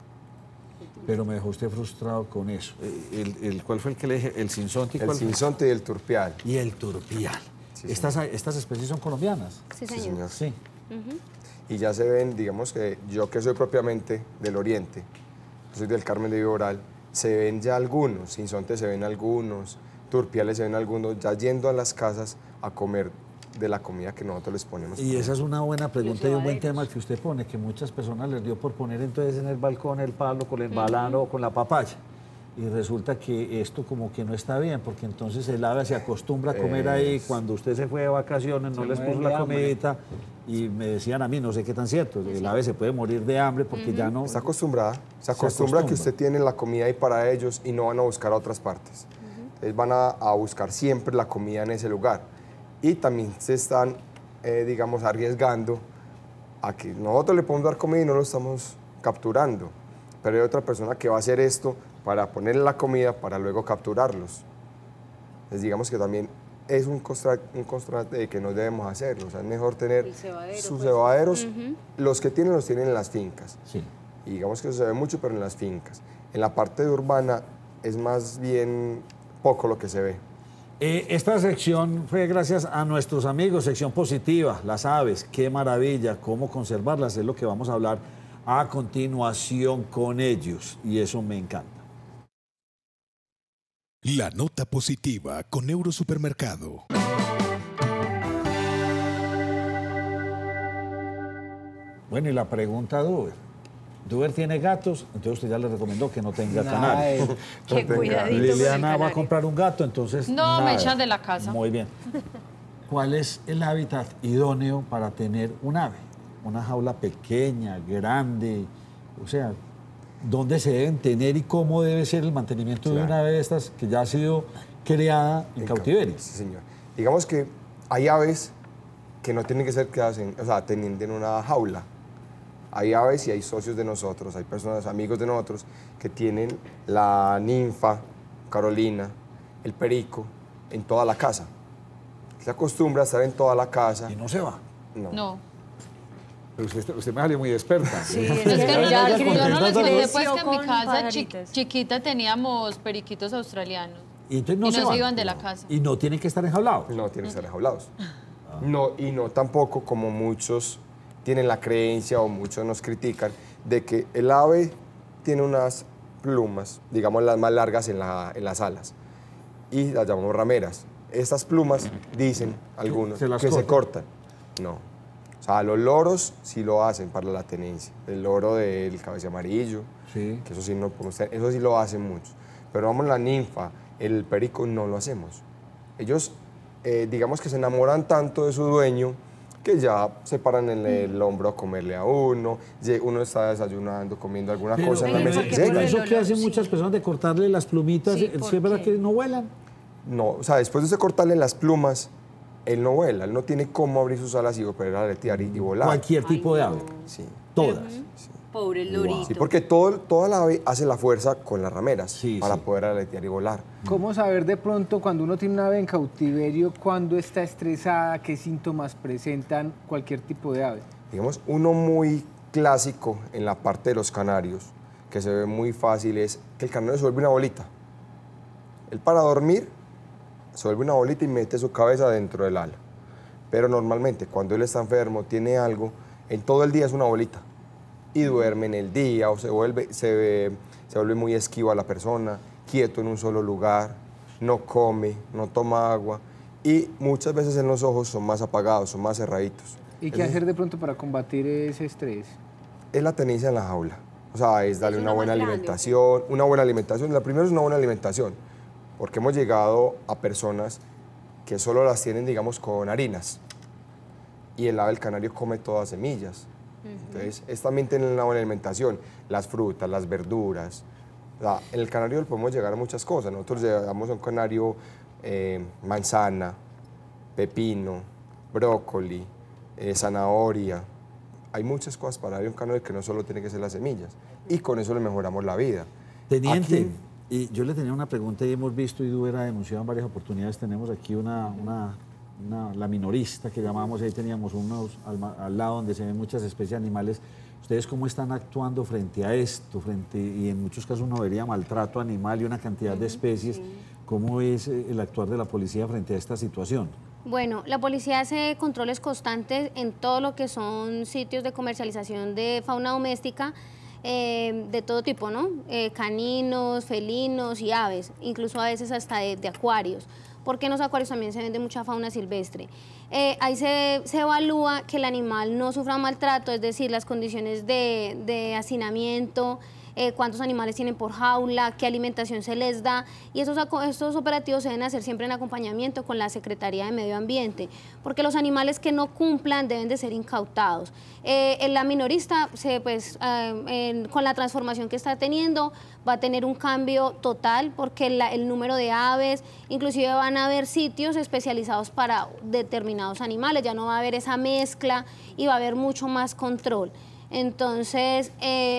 Pero me dejó usted frustrado con eso. ¿Cuál fue el que le dije? ¿El sinsonte? El sinsonte y el turpial. Y el turpial. Estas especies son colombianas. Sí, Sí, señor. señor. Sí. Y ya se ven, digamos que yo que soy propiamente del oriente, soy del Carmen de Viboral, se ven ya algunos, sinsontes se ven algunos, turpiales se ven algunos, ya yendo a las casas a comer de la comida que nosotros les ponemos. Y esa es una buena pregunta y un buen tema que usted pone, que muchas personas les dio por poner entonces en el balcón el palo con el balano o con la papaya. Y resulta que esto como que no está bien, porque entonces el ave se acostumbra a comer ahí. Cuando usted se fue de vacaciones no Se les muere puso de la hambre. comidita y me decían a mí, no sé qué tan cierto, el ave se puede morir de hambre porque ya no... Está acostumbrada, se acostumbra que usted tiene la comida ahí para ellos y no van a buscar a otras partes. Entonces van a buscar siempre la comida en ese lugar. Y también se están, digamos, arriesgando a que nosotros le podemos dar comida y no lo estamos capturando. Pero hay otra persona que va a hacer esto para ponerle la comida para luego capturarlos. Entonces digamos que también es un constante que no debemos hacerlo. O sea, es mejor tener sus cebaderos. Los que tienen los tienen en las fincas. Sí. Y digamos que eso se ve mucho, pero en las fincas. En la parte de urbana es más bien poco lo que se ve. Esta sección fue gracias a nuestros amigos, sección positiva, las aves, qué maravilla, cómo conservarlas, es lo que vamos a hablar a continuación con ellos, y eso me encanta. La nota positiva con Eurosupermercado. Bueno, y la pregunta a Duber. Duber tiene gatos, entonces usted ya le recomendó que no tenga canarios. Qué cuidadito. Liliana va a comprar un gato, entonces No, nada. me echan de la casa. Muy bien. ¿Cuál es el hábitat idóneo para tener un ave? Una jaula pequeña, grande, o sea, ¿dónde se deben tener y cómo debe ser el mantenimiento de una ave de estas que ya ha sido creada en cautiverio? Sí, señor. Digamos que hay aves que no tienen que ser creadas teniendo en una jaula. Hay aves y hay socios de nosotros, hay personas, amigos de nosotros, que tienen la ninfa, Carolina, el perico, en toda la casa. Se acostumbra a estar en toda la casa. ¿Y no se va? No. Pero usted me salió muy experta. Sí, es que ya yo no les conté pues que en mi con casa pajaritos. chiquita teníamos periquitos australianos. Y entonces no y se no van. se iban de la casa. Y no tienen que estar enjaulados. No tienen que estar enjaulados. No, y no tampoco como muchos tienen la creencia o muchos nos critican de que el ave tiene unas plumas, digamos las más largas en las alas, y las llamamos rameras. Estas plumas, dicen algunos, que se cortan. No. O sea, los loros sí lo hacen para la tenencia. El loro del cabeza amarillo, que eso sí, no podemos tener, eso sí lo hacen muchos. Pero vamos, la ninfa, el perico, no lo hacemos. Ellos, digamos que se enamoran tanto de su dueño que ya se paran en el hombro a comerle a uno, uno está desayunando, comiendo alguna cosa en la mesa. Pero eso que hacen muchas personas de cortarle las plumitas, Sí, ¿sí es verdad que no vuelan? No, o sea, después de usted cortarle las plumas, él no vuela, él no tiene cómo abrir sus alas y poder aletear y volar. Cualquier tipo de ave. Sí. Todas. Pobre lorito. Sí, porque toda la ave hace la fuerza con las rameras para poder aletear y volar. ¿Cómo saber de pronto cuando uno tiene una ave en cautiverio, cuando está estresada, qué síntomas presentan cualquier tipo de ave? Digamos, uno muy clásico en la parte de los canarios, que se ve muy fácil, es que el canario se vuelve una bolita. Él para dormir se vuelve una bolita y mete su cabeza dentro del ala. Pero normalmente cuando él está enfermo, tiene algo, en todo el día es una bolita. Y duerme en el día o se vuelve muy esquivo a la persona, quieto en un solo lugar, no come, no toma agua. y muchas veces en los ojos son más apagados, son más cerraditos. ¿Y qué hacer de pronto para combatir ese estrés? Es la tenencia en la jaula. O sea, es darle una buena alimentación. Una buena alimentación. La primera es una buena alimentación, porque hemos llegado a personas que solo las tienen, digamos, con harinas. Y el ave del canario come todas semillas. Entonces, es también tener una buena alimentación. Las frutas, las verduras. O sea, en el canario podemos llegar a muchas cosas. Nosotros llevamos a un canario manzana, pepino, brócoli, zanahoria. Hay muchas cosas para darle un canario que no solo tiene que ser las semillas. Y con eso le mejoramos la vida. Teniente, Aquí, y yo le tenía una pregunta y hemos visto y Duber ha denunciado en varias oportunidades. Tenemos aquí la minorista que llamamos, ahí teníamos unos al lado donde se ven muchas especies animales. ¿Ustedes cómo están actuando frente a esto? Y en muchos casos uno vería maltrato animal y una cantidad de especies. ¿Cómo es el actuar de la policía frente a esta situación? Bueno, la policía hace controles constantes en todo lo que son sitios de comercialización de fauna doméstica, de todo tipo, ¿no? Caninos, felinos y aves, incluso a veces hasta de acuarios, porque en los acuarios también se vende mucha fauna silvestre. Ahí se evalúa que el animal no sufra maltrato, es decir, las condiciones de hacinamiento, cuántos animales tienen por jaula, qué alimentación se les da, y estos operativos se deben hacer siempre en acompañamiento con la Secretaría de Medio Ambiente, porque los animales que no cumplan deben de ser incautados. La minorista, con la transformación que está teniendo, va a tener un cambio total, porque el número de aves, inclusive van a haber sitios especializados para determinados animales, ya no va a haber esa mezcla y va a haber mucho más control. Entonces,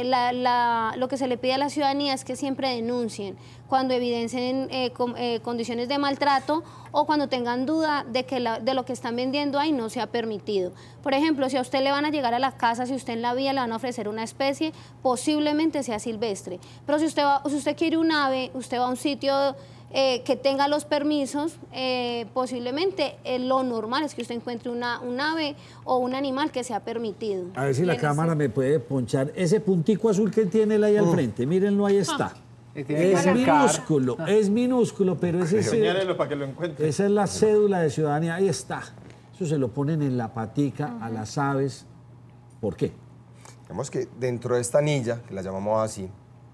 lo que se le pide a la ciudadanía es que siempre denuncien cuando evidencien condiciones de maltrato o cuando tengan duda de lo que están vendiendo ahí no sea permitido. Por ejemplo, si a usted le van a llegar a la casa, si usted en la vía le van a ofrecer una especie, posiblemente sea silvestre. Pero si usted quiere un ave, usted va a un sitio que tenga los permisos, posiblemente lo normal es que usted encuentre un ave o un animal que sea permitido. A ver si la cámara me puede ponchar ese puntico azul que tiene él ahí al frente. Mírenlo, ahí está. Es minúsculo, pero Señálelo para que lo encuentre. Esa es la cédula de ciudadanía, ahí está. Eso se lo ponen en la patica a las aves. ¿Por qué? Digamos que dentro de esta anilla, que la llamamos así,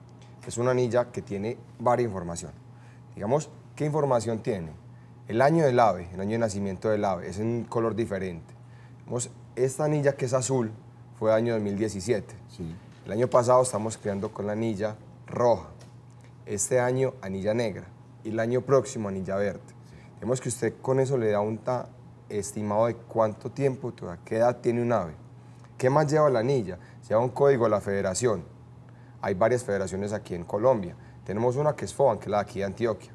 es una anilla que tiene varias información. Digamos, ¿qué información tiene? El año del ave, el año de nacimiento del ave, es un color diferente. Digamos, esta anilla que es azul fue año 2017. Sí. El año pasado estamos creando con la anilla roja. Este año, anilla negra. Y el año próximo, anilla verde. Digamos que usted con eso le da un estimado de cuánto tiempo, qué edad tiene un ave. ¿Qué más lleva la anilla? Lleva un código de la federación. Hay varias federaciones aquí en Colombia. Tenemos una que es FOAN, que es la de aquí de Antioquia.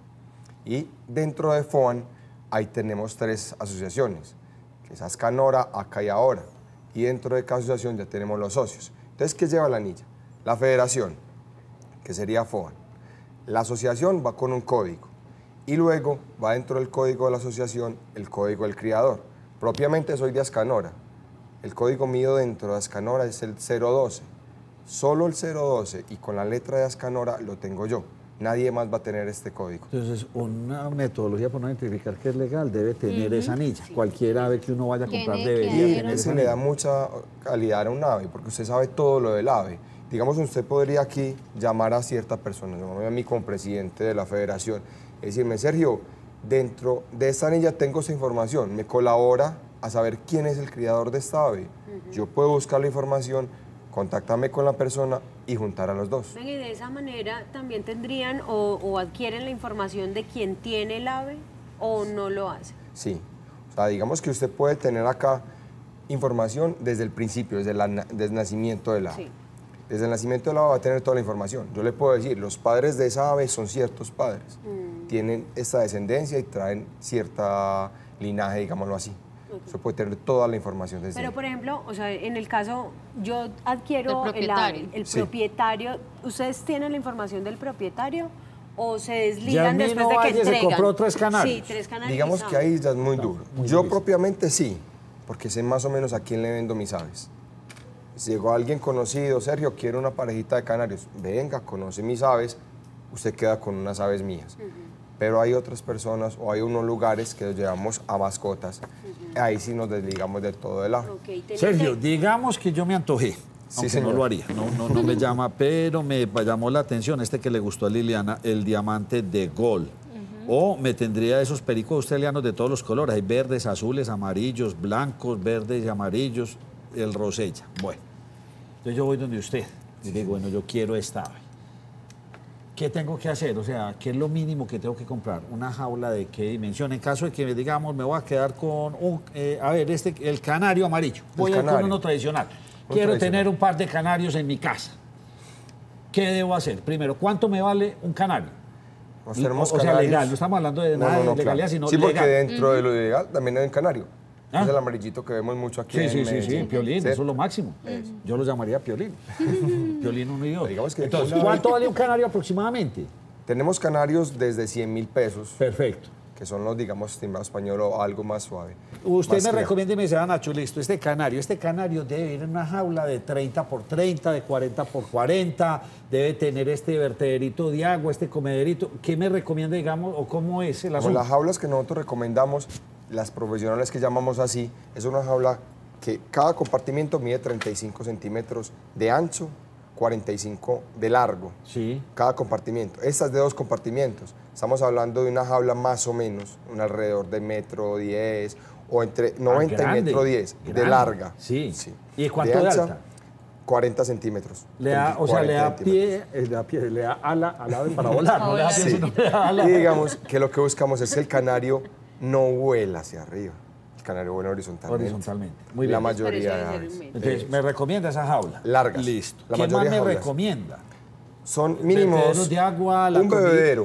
Y dentro de FOAN, ahí tenemos 3 asociaciones, que es Ascanora, Acá y Ahora. Y dentro de cada asociación ya tenemos los socios. Entonces, ¿qué lleva la anilla? La federación, que sería FOAN. La asociación va con un código. Y luego va dentro del código de la asociación el código del criador. Propiamente soy de Ascanora. El código mío dentro de Ascanora es el 012. Solo el 012 y con la letra de Ascanora lo tengo yo. Nadie más va a tener este código. Entonces, una metodología para no identificar que es legal debe tener esa anilla. Sí. Cualquier ave que uno vaya a comprar debería tener esa anilla. Le da mucha calidad a un ave, porque usted sabe todo lo del ave. Digamos, usted podría aquí llamar a cierta persona, llamarme a mí como presidente de la federación, y decirme, Sergio, dentro de esta anilla tengo esa información, me colabora a saber quién es el criador de esta ave. Yo puedo buscar la información, contáctame con la persona y juntar a los dos. Y de esa manera también tendrían o adquieren la información de quién tiene el ave o no lo hace. Sí, o sea, digamos que usted puede tener acá información desde el principio, desde el nacimiento del ave. Sí. Desde el nacimiento del ave va a tener toda la información. Yo le puedo decir, los padres de esa ave son ciertos padres, tienen esta descendencia y traen cierta linaje, digámoslo así. Usted puede tener toda la información desde Pero, por ejemplo, o sea, en el caso, yo adquiero el ave, el propietario, ¿ustedes tienen la información del propietario o se desligan después de que entregan? Se compró 3 canarios. Sí, 3 canarios. Digamos que ahí ya es muy duro. Yo propiamente sí, porque sé más o menos a quién le vendo mis aves. Si llegó alguien conocido, Sergio, quiero una parejita de canarios, venga, conoce mis aves, usted queda con unas aves mías. pero hay otras personas o hay unos lugares que los llevamos a mascotas. Ahí sí nos desligamos de todo el ajo. Sergio, digamos que yo me antojé. Sí, aunque señor. no lo haría, no me llama, pero me llamó la atención este que le gustó a Liliana, el diamante de Gol. O me tendría esos pericos australianos de todos los colores. Hay verdes, azules, amarillos, blancos, verdes y amarillos, el rosella. Bueno, entonces yo voy donde usted y digo, bueno, yo quiero esta ave. ¿Qué tengo que hacer? O sea, ¿qué es lo mínimo que tengo que comprar? ¿Una jaula de qué dimensión? En caso de que, digamos, me voy a quedar con un, el canario amarillo. Voy a ir con uno tradicional. Quiero tener un par de canarios en mi casa. ¿Qué debo hacer? Primero, ¿cuánto me vale un canario? Nos tenemos sea, legal, no estamos hablando de nada de legalidad, claro. sino sí, legal. porque dentro de lo ilegal también hay un canario. Es el amarillito que vemos mucho aquí en Medellín. Sí, piolín, eso es lo máximo. Yo lo llamaría piolín. Piolín 1 y 2. Digamos que entonces, ¿cuánto vale un canario aproximadamente? Tenemos canarios desde 100.000 pesos. Perfecto. Que son los, digamos, timbrado español o algo más suave. Usted me recomienda y me dice, Nacho, listo, este canario debe ir en una jaula de 30 por 30, de 40 por 40, debe tener este vertederito de agua, este comederito. ¿Qué me recomienda, digamos, o cómo es el asunto? Las jaulas que nosotros recomendamos, las profesionales que llamamos así, es una jaula que cada compartimiento mide 35 centímetros de ancho, 45 de largo. Sí. Cada compartimiento. Esta es de 2 compartimientos. Estamos hablando de una jaula más o menos, un alrededor de 1,10 m o entre 90 y 1,10 m de larga. Sí. ¿Y cuánto de alta? 40 centímetros. Le da, o sea, le da pie, le da ala para volar. No le da pie, sí. sino le da ala. Y digamos que lo que buscamos es que el canario no vuela hacia arriba. El canario vuela horizontalmente. Horizontalmente. Muy bien. La mayoría de aves. Entonces, ¿me recomienda esa jaula? Largas. Listo. La ¿Qué más mayoría me jaulas. recomienda? Son mínimos de agua, un bebedero.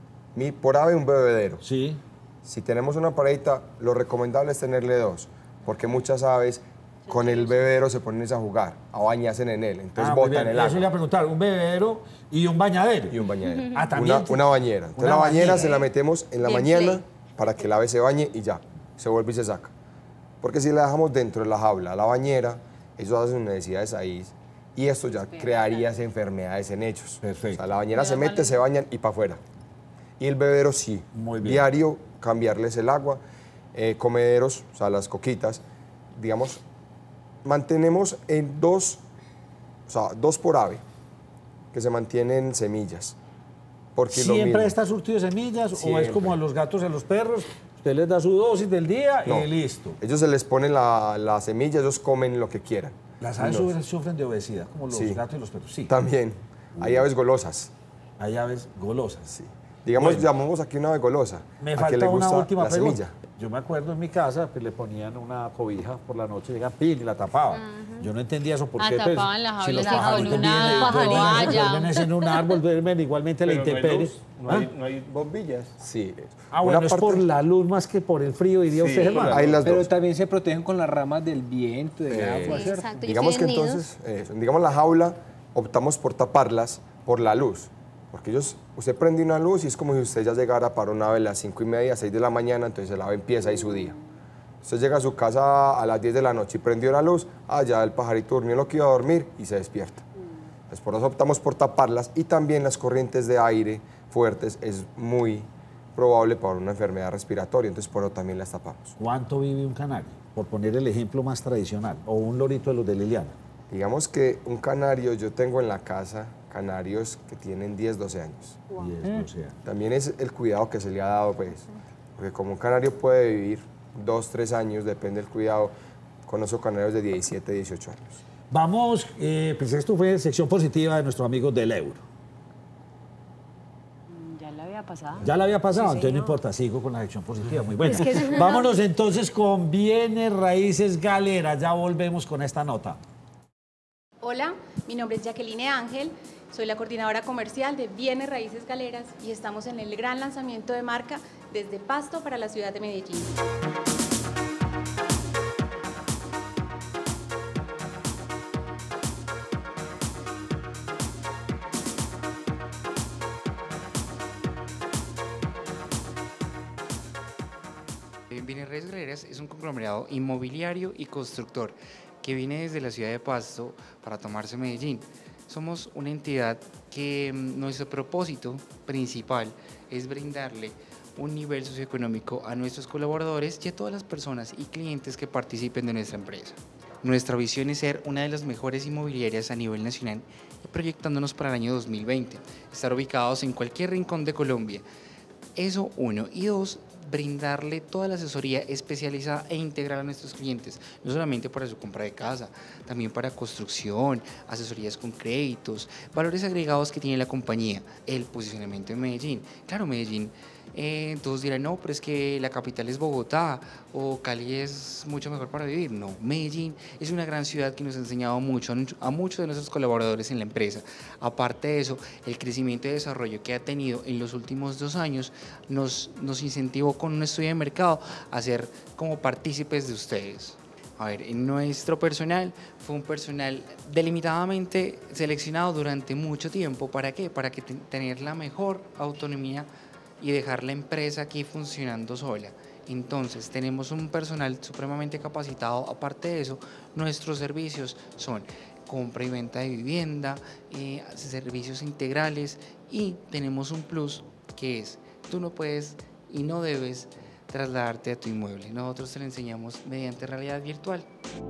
Por ave un bebedero. Sí. Si tenemos una parejita, lo recomendable es tenerle 2, porque muchas aves con el bebedero se ponen a jugar, a bañarse en él, entonces botan el agua. Eso le iba a preguntar, un bebedero y un bañadero. Y un bañadero. ¿También? Una bañera. Entonces la bañera se la metemos en la mañana para que el ave se bañe y ya, se vuelve y se saca. Porque si la dejamos dentro de la jaula, la bañera, ellos hacen sus necesidades ahí y esto ya crearía enfermedades en ellos. Perfecto. O sea, la bañera se mete, se bañan y para afuera. Y el bebedero sí, muy bien. Diario cambiarles el agua, comederos, o sea, las coquitas, digamos, mantenemos en 2, o sea, 2 por ave, que se mantienen semillas. Porque ¿Siempre está surtido de semillas o es como a los gatos y a los perros? Usted les da su dosis del día y listo. Ellos se les ponen la semilla, ellos comen lo que quieran. Las aves sufren de obesidad, como los gatos y los perros. Sí. También. Hay aves golosas. Hay aves golosas. Sí. Digamos, llamamos aquí una ave golosa. Me ¿A falta qué le gusta una última la pregunta. semilla? Yo me acuerdo en mi casa, pues le ponían una cobija por la noche, llegan pin y la tapaban. Yo no entendía eso porque tapaban las si los jaulas pájaros con una toalla. Duermen en un árbol, duermen igualmente la intemperie. No hay bombillas. Sí. Bueno, es por la luz más que por el frío, diría usted, hermano. Hay las Pero dos. también se protegen con las ramas del viento, del agua, ¿cierto? Exacto. Digamos que entonces, digamos la jaula, optamos por taparlas por la luz. Porque usted prende una luz y es como si usted ya llegara para una ave a las 5:30, 6 de la mañana, entonces el ave empieza ahí su día. Usted llega a su casa a las 10 de la noche y prendió la luz, ya el pajarito durmió lo que iba a dormir y se despierta. Entonces por eso optamos por taparlas y también las corrientes de aire fuertes es muy probable para una enfermedad respiratoria, entonces por eso también las tapamos. ¿Cuánto vive un canario? Por poner el ejemplo más tradicional, o un lorito de los de Liliana. Digamos que un canario, yo tengo en la casa canarios que tienen 10, 12 años. 10, 12 años. También es el cuidado que se le ha dado, pues, porque como un canario puede vivir 2, 3 años, depende del cuidado, conozco canarios de 17, 18 años. Vamos, pues esto fue sección positiva de nuestros amigos del euro. Ya la había pasado. Ya la había pasado, Sí, entonces no señor. importa, sigo con la sección positiva, muy buena. Es que es- Vámonos entonces con Bienes Raíces Galera, ya volvemos con esta nota. Hola, mi nombre es Jacqueline Ángel, soy la coordinadora comercial de Bienes Raíces Galeras y estamos en el gran lanzamiento de marca desde Pasto para la ciudad de Medellín. Bienes Raíces Galeras es un conglomerado inmobiliario y constructor que viene desde la ciudad de Pasto para tomarse Medellín. Somos una entidad que nuestro propósito principal es brindarle un nivel socioeconómico a nuestros colaboradores y a todas las personas y clientes que participen de nuestra empresa. Nuestra visión es ser una de las mejores inmobiliarias a nivel nacional y proyectándonos para el año 2020, estar ubicados en cualquier rincón de Colombia. Eso uno. Y dos, brindarle toda la asesoría especializada e integral a nuestros clientes, no solamente para su compra de casa, también para construcción, asesorías con créditos, valores agregados que tiene la compañía, el posicionamiento en Medellín. Claro, Medellín, todos dirán, no, pero es que la capital es Bogotá o Cali es mucho mejor para vivir. No, Medellín es una gran ciudad que nos ha enseñado mucho a muchos de nuestros colaboradores en la empresa. Aparte de eso, el crecimiento y desarrollo que ha tenido en los últimos 2 años nos incentivó con un estudio de mercado a ser como partícipes de ustedes. A ver, en nuestro personal fue un personal delimitadamente seleccionado durante mucho tiempo. ¿Para qué? Para que tener la mejor autonomía y dejar la empresa aquí funcionando sola. Entonces, tenemos un personal supremamente capacitado. Aparte de eso, nuestros servicios son compra y venta de vivienda, servicios integrales, y tenemos un plus que es, tú no puedes y no debes trasladarte a tu inmueble. Nosotros te lo enseñamos mediante realidad virtual.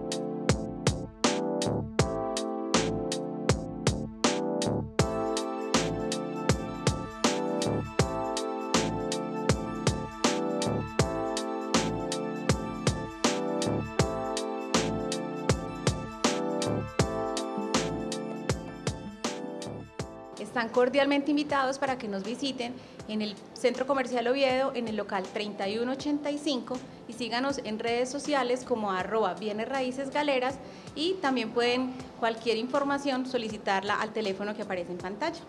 Están cordialmente invitados para que nos visiten en el Centro Comercial Oviedo, en el local 3185, y síganos en redes sociales como @bienesraicesgaleras, y también pueden cualquier información solicitarla al teléfono que aparece en pantalla.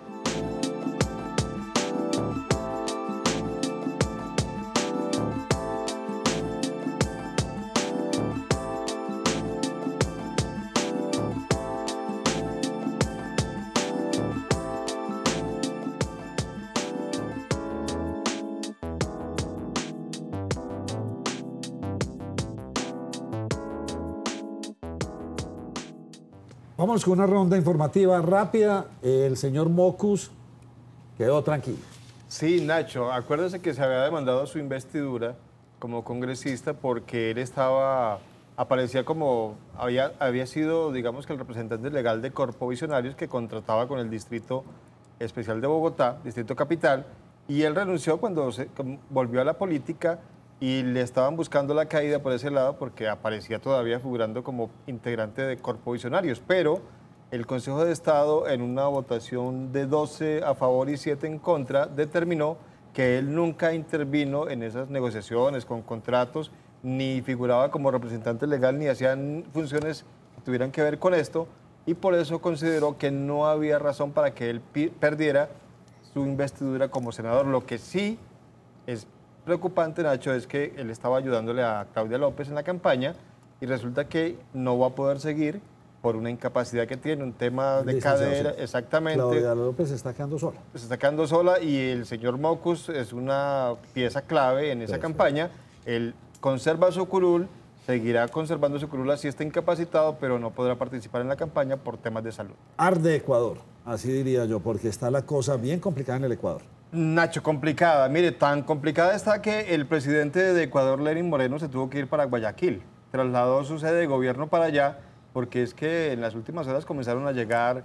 Vamos con una ronda informativa rápida. El señor Mocus quedó tranquilo. Sí, Nacho, acuérdese que se había demandado su investidura como congresista porque él aparecía como, había sido, digamos que el representante legal de Corpovisionarios que contrataba con el Distrito Especial de Bogotá, Distrito Capital, y él renunció cuando volvió a la política y le estaban buscando la caída por ese lado porque aparecía todavía figurando como integrante de Corpovisionarios, pero el Consejo de Estado, en una votación de 12 a favor y 7 en contra, determinó que él nunca intervino en esas negociaciones con contratos, ni figuraba como representante legal, ni hacían funciones que tuvieran que ver con esto, y por eso consideró que no había razón para que él perdiera su investidura como senador. Lo que sí es preocupante, Nacho, es que él estaba ayudándole a Claudia López en la campaña y resulta que no va a poder seguir por una incapacidad que tiene, un tema de cadera, exactamente. Claudia López se está quedando sola. Se está quedando sola y el señor Mocus es una pieza clave en esa campaña. Él conserva su curul, seguirá conservando su curul, así está incapacitado, pero no podrá participar en la campaña por temas de salud. Arde Ecuador, así diría yo, porque está la cosa bien complicada en el Ecuador. Nacho, complicada. Mire, tan complicada está que el presidente de Ecuador, Lenín Moreno, se tuvo que ir para Guayaquil. Trasladó su sede de gobierno para allá porque es que en las últimas horas comenzaron a llegar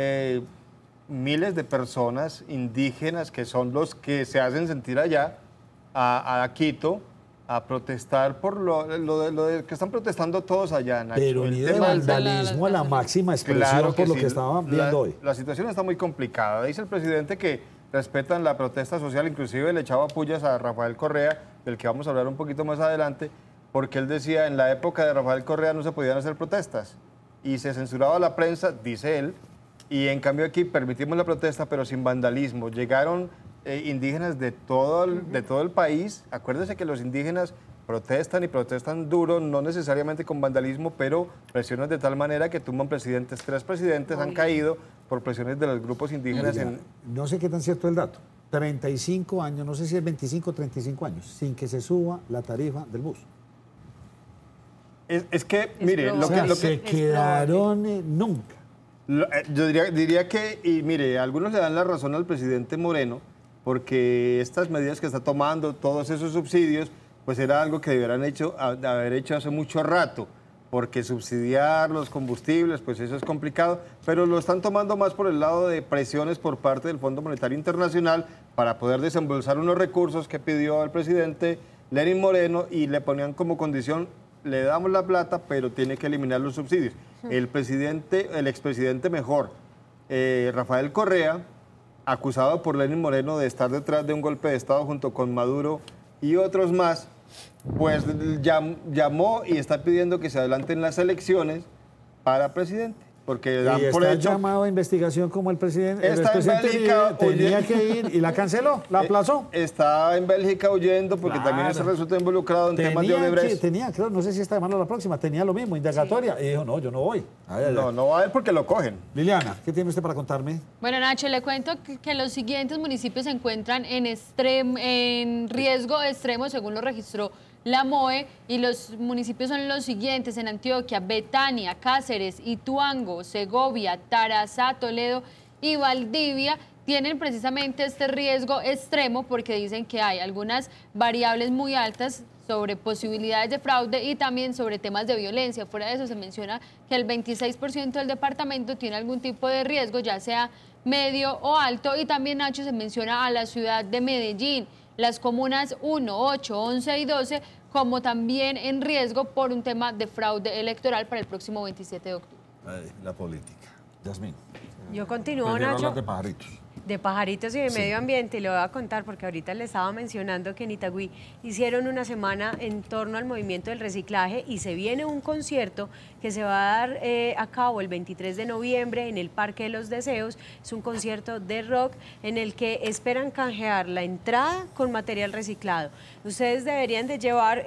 miles de personas indígenas que son los que se hacen sentir allá a Quito a protestar por lo que están protestando todos allá, Nacho. Pero ni de vandalismo a la máxima expresión, claro por lo que estaban viendo hoy. La situación está muy complicada. Dice el presidente que respetan la protesta social, inclusive le echaba pullas a Rafael Correa, del que vamos a hablar un poquito más adelante, porque él decía, en la época de Rafael Correa no se podían hacer protestas y se censuraba la prensa, dice él, y en cambio aquí permitimos la protesta pero sin vandalismo. Llegaron indígenas de todo el país. Acuérdese que los indígenas protestan y protestan duro, no necesariamente con vandalismo, pero presiones de tal manera que tumban presidentes. 3 presidentes han caído por presiones de los grupos indígenas. Oiga, no sé qué tan cierto es el dato. 35 años, no sé si es 25 o 35 años, sin que se suba la tarifa del bus. Es que, mire, se quedaron nunca. Yo diría que, y mire, algunos le dan la razón al presidente Moreno, porque estas medidas que está tomando, todos esos subsidios, pues era algo que debieran haber hecho hace mucho rato, porque subsidiar los combustibles, pues eso es complicado, pero lo están tomando más por el lado de presiones por parte del Fondo Monetario Internacional para poder desembolsar unos recursos que pidió el presidente Lenín Moreno y le ponían como condición, le damos la plata, pero tiene que eliminar los subsidios. El expresidente mejor, Rafael Correa, acusado por Lenín Moreno de estar detrás de un golpe de Estado junto con Maduro y otros más, pues llamó y está pidiendo que se adelanten las elecciones para presidente. Porque dan por está hecho, llamado a investigación como el presidente. El está en Bélgica, tenía que ir y la canceló, la aplazó. Está en Bélgica huyendo porque también se resulta involucrado en temas de Odebrecht. Creo, no sé si está llamando a la próxima, tenía lo mismo, indagatoria. Sí. Y dijo, no, yo no voy. No va a ir porque lo cogen. Liliana, ¿qué tiene usted para contarme? Bueno, Nacho, le cuento que los siguientes municipios se encuentran en riesgo extremo, según lo registró la MOE, y los municipios son los siguientes: en Antioquia, Betania, Cáceres, Ituango, Segovia, Tarazá, Toledo y Valdivia. Tienen precisamente este riesgo extremo porque dicen que hay algunas variables muy altas sobre posibilidades de fraude y también sobre temas de violencia. Fuera de eso, se menciona que el 26% del departamento tiene algún tipo de riesgo, ya sea medio o alto, y también, Nacho, se menciona a la ciudad de Medellín, las comunas 1, 8, 11 y 12, como también en riesgo por un tema de fraude electoral para el próximo 27 de octubre. La política. Yasmín. Yo continúo, Nacho. Nacho. De pajaritos. De pajaritos y de medio ambiente, y le voy a contar porque ahorita le estaba mencionando que en Itagüí hicieron una semana en torno al movimiento del reciclaje y se viene un concierto que se va a dar a cabo el 23 de noviembre en el Parque de los Deseos. Es un concierto de rock en el que esperan canjear la entrada con material reciclado. Ustedes deberían de llevar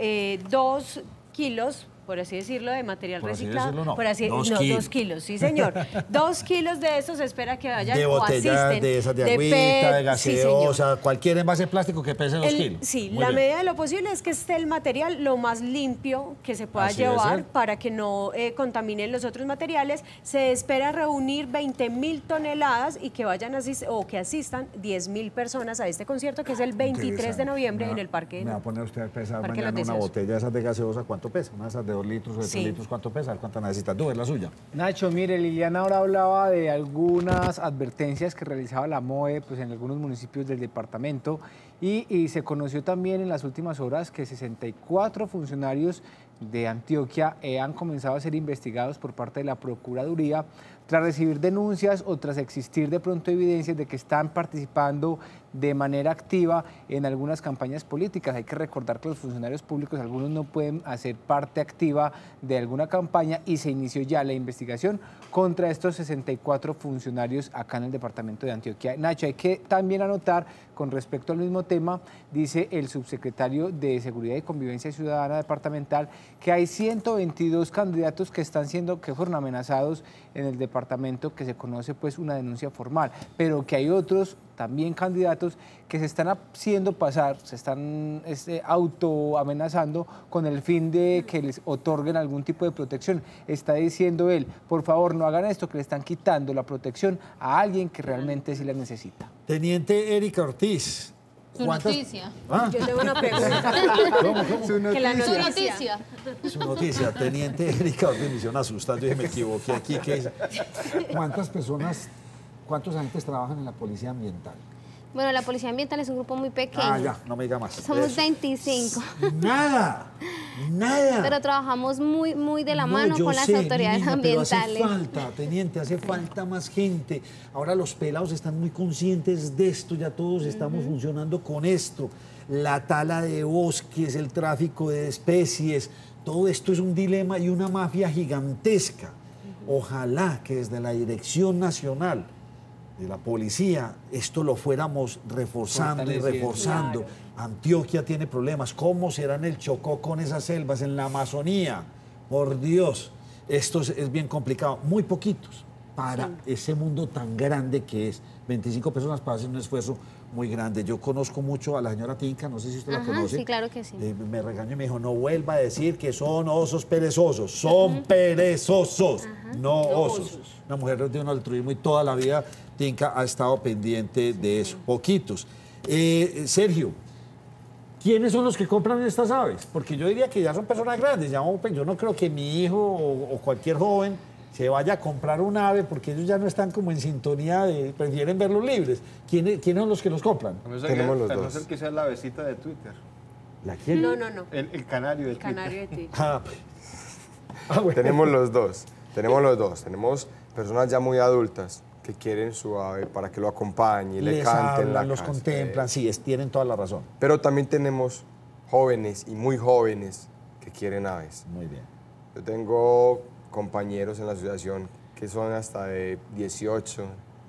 2 kilos, por así decirlo, de material reciclado. No. Por así, 2 kilos, sí señor. 2 kilos de eso se espera que vayan de o botellas, asisten. de esas de agüita, de gaseosa, sí, cualquier envase plástico que pese 2 kilos. Sí, Muy la bien. medida de lo posible es que esté el material lo más limpio que se pueda Así debe llevar ser. para que no contaminen los otros materiales. Se espera reunir 20.000 toneladas y que vayan o que asistan 10.000 personas a este concierto, que es el 23 de noviembre en el Parque. Me va a poner usted a pesar Parque mañana Los una Deseos. botella de esas de gaseosa, ¿cuánto pesa? Una de esas de 2 litros o de 3 Sí. litros, ¿cuánto pesa? ¿Cuánta necesita? Tú, es la suya. Nacho, mire, Liliana ahora hablaba de algunas advertencias que realizaba la MOE pues, en algunos municipios del departamento y se conoció también en las últimas horas que 64 funcionarios de Antioquia han comenzado a ser investigados por parte de la Procuraduría tras recibir denuncias o tras existir de pronto evidencias de que están participando de manera activa en algunas campañas políticas. Hay que recordar que los funcionarios públicos, algunos no pueden hacer parte activa de alguna campaña y se inició ya la investigación contra estos 64 funcionarios acá en el departamento de Antioquia. Nacho, hay que también anotar con respecto al mismo tema, dice el subsecretario de Seguridad y Convivencia Ciudadana departamental, que hay 122 candidatos que fueron amenazados en el departamento, que se conoce pues una denuncia formal, pero que hay otros también candidatos que se están haciendo pasar, se están autoamenazando con el fin de que les otorguen algún tipo de protección. Está diciendo él, por favor no hagan esto, que le están quitando la protección a alguien que realmente sí la necesita. Teniente Erika Ortiz. Su noticia. ¿Ah? Yo tengo una pregunta. ¿Cómo? Su noticia. Su noticia, Teniente Erika Ortiz, me hicieron asustar, yo dije, me equivoqué aquí. ¿Cuántos agentes trabajan en la Policía Ambiental? Bueno, la Policía Ambiental es un grupo muy pequeño. Ah, ya, no me diga más. Somos 25. Nada. Pero trabajamos muy de la mano con las autoridades ambientales. Pero hace falta, teniente, hace falta más gente. Ahora los pelados están muy conscientes de esto, ya todos estamos funcionando con esto. La tala de bosques, el tráfico de especies, todo esto es un dilema y una mafia gigantesca. Ojalá que desde la Dirección Nacional de la Policía esto lo fuéramos reforzando y reforzando. Claro. Antioquia tiene problemas. ¿Cómo será en el Chocó con esas selvas, en la Amazonía? Por Dios, esto es bien complicado. Muy poquitos para ese mundo tan grande que es. 25 personas para hacer un esfuerzo muy grande. Yo conozco mucho a la señora Tinca, no sé si usted la conoce. Sí, claro que sí. Me regañó y me dijo, no vuelva a decir que son osos perezosos. Son perezosos, no osos. Una mujer de un altruismo y toda la vida Tinca ha estado pendiente de eso. Poquitos. Sergio, ¿quiénes son los que compran estas aves? Porque yo diría que ya son personas grandes. Ya, pues, yo no creo que mi hijo o cualquier joven se vaya a comprar un ave porque ellos ya no están como en sintonía prefieren verlos libres. ¿Quiénes son los que los compran? Tenemos los dos. A no ser que sea la avecita de Twitter. ¿La quién? No. El canario de Twitter. El canario de Twitter. Bueno. Tenemos los dos. Tenemos personas ya muy adultas que quieren su ave para que lo acompañe, le canten en la los casa. Contemplan, sí, tienen toda la razón. Pero también tenemos jóvenes y muy jóvenes que quieren aves. Muy bien. Yo tengo compañeros en la asociación que son hasta de 18,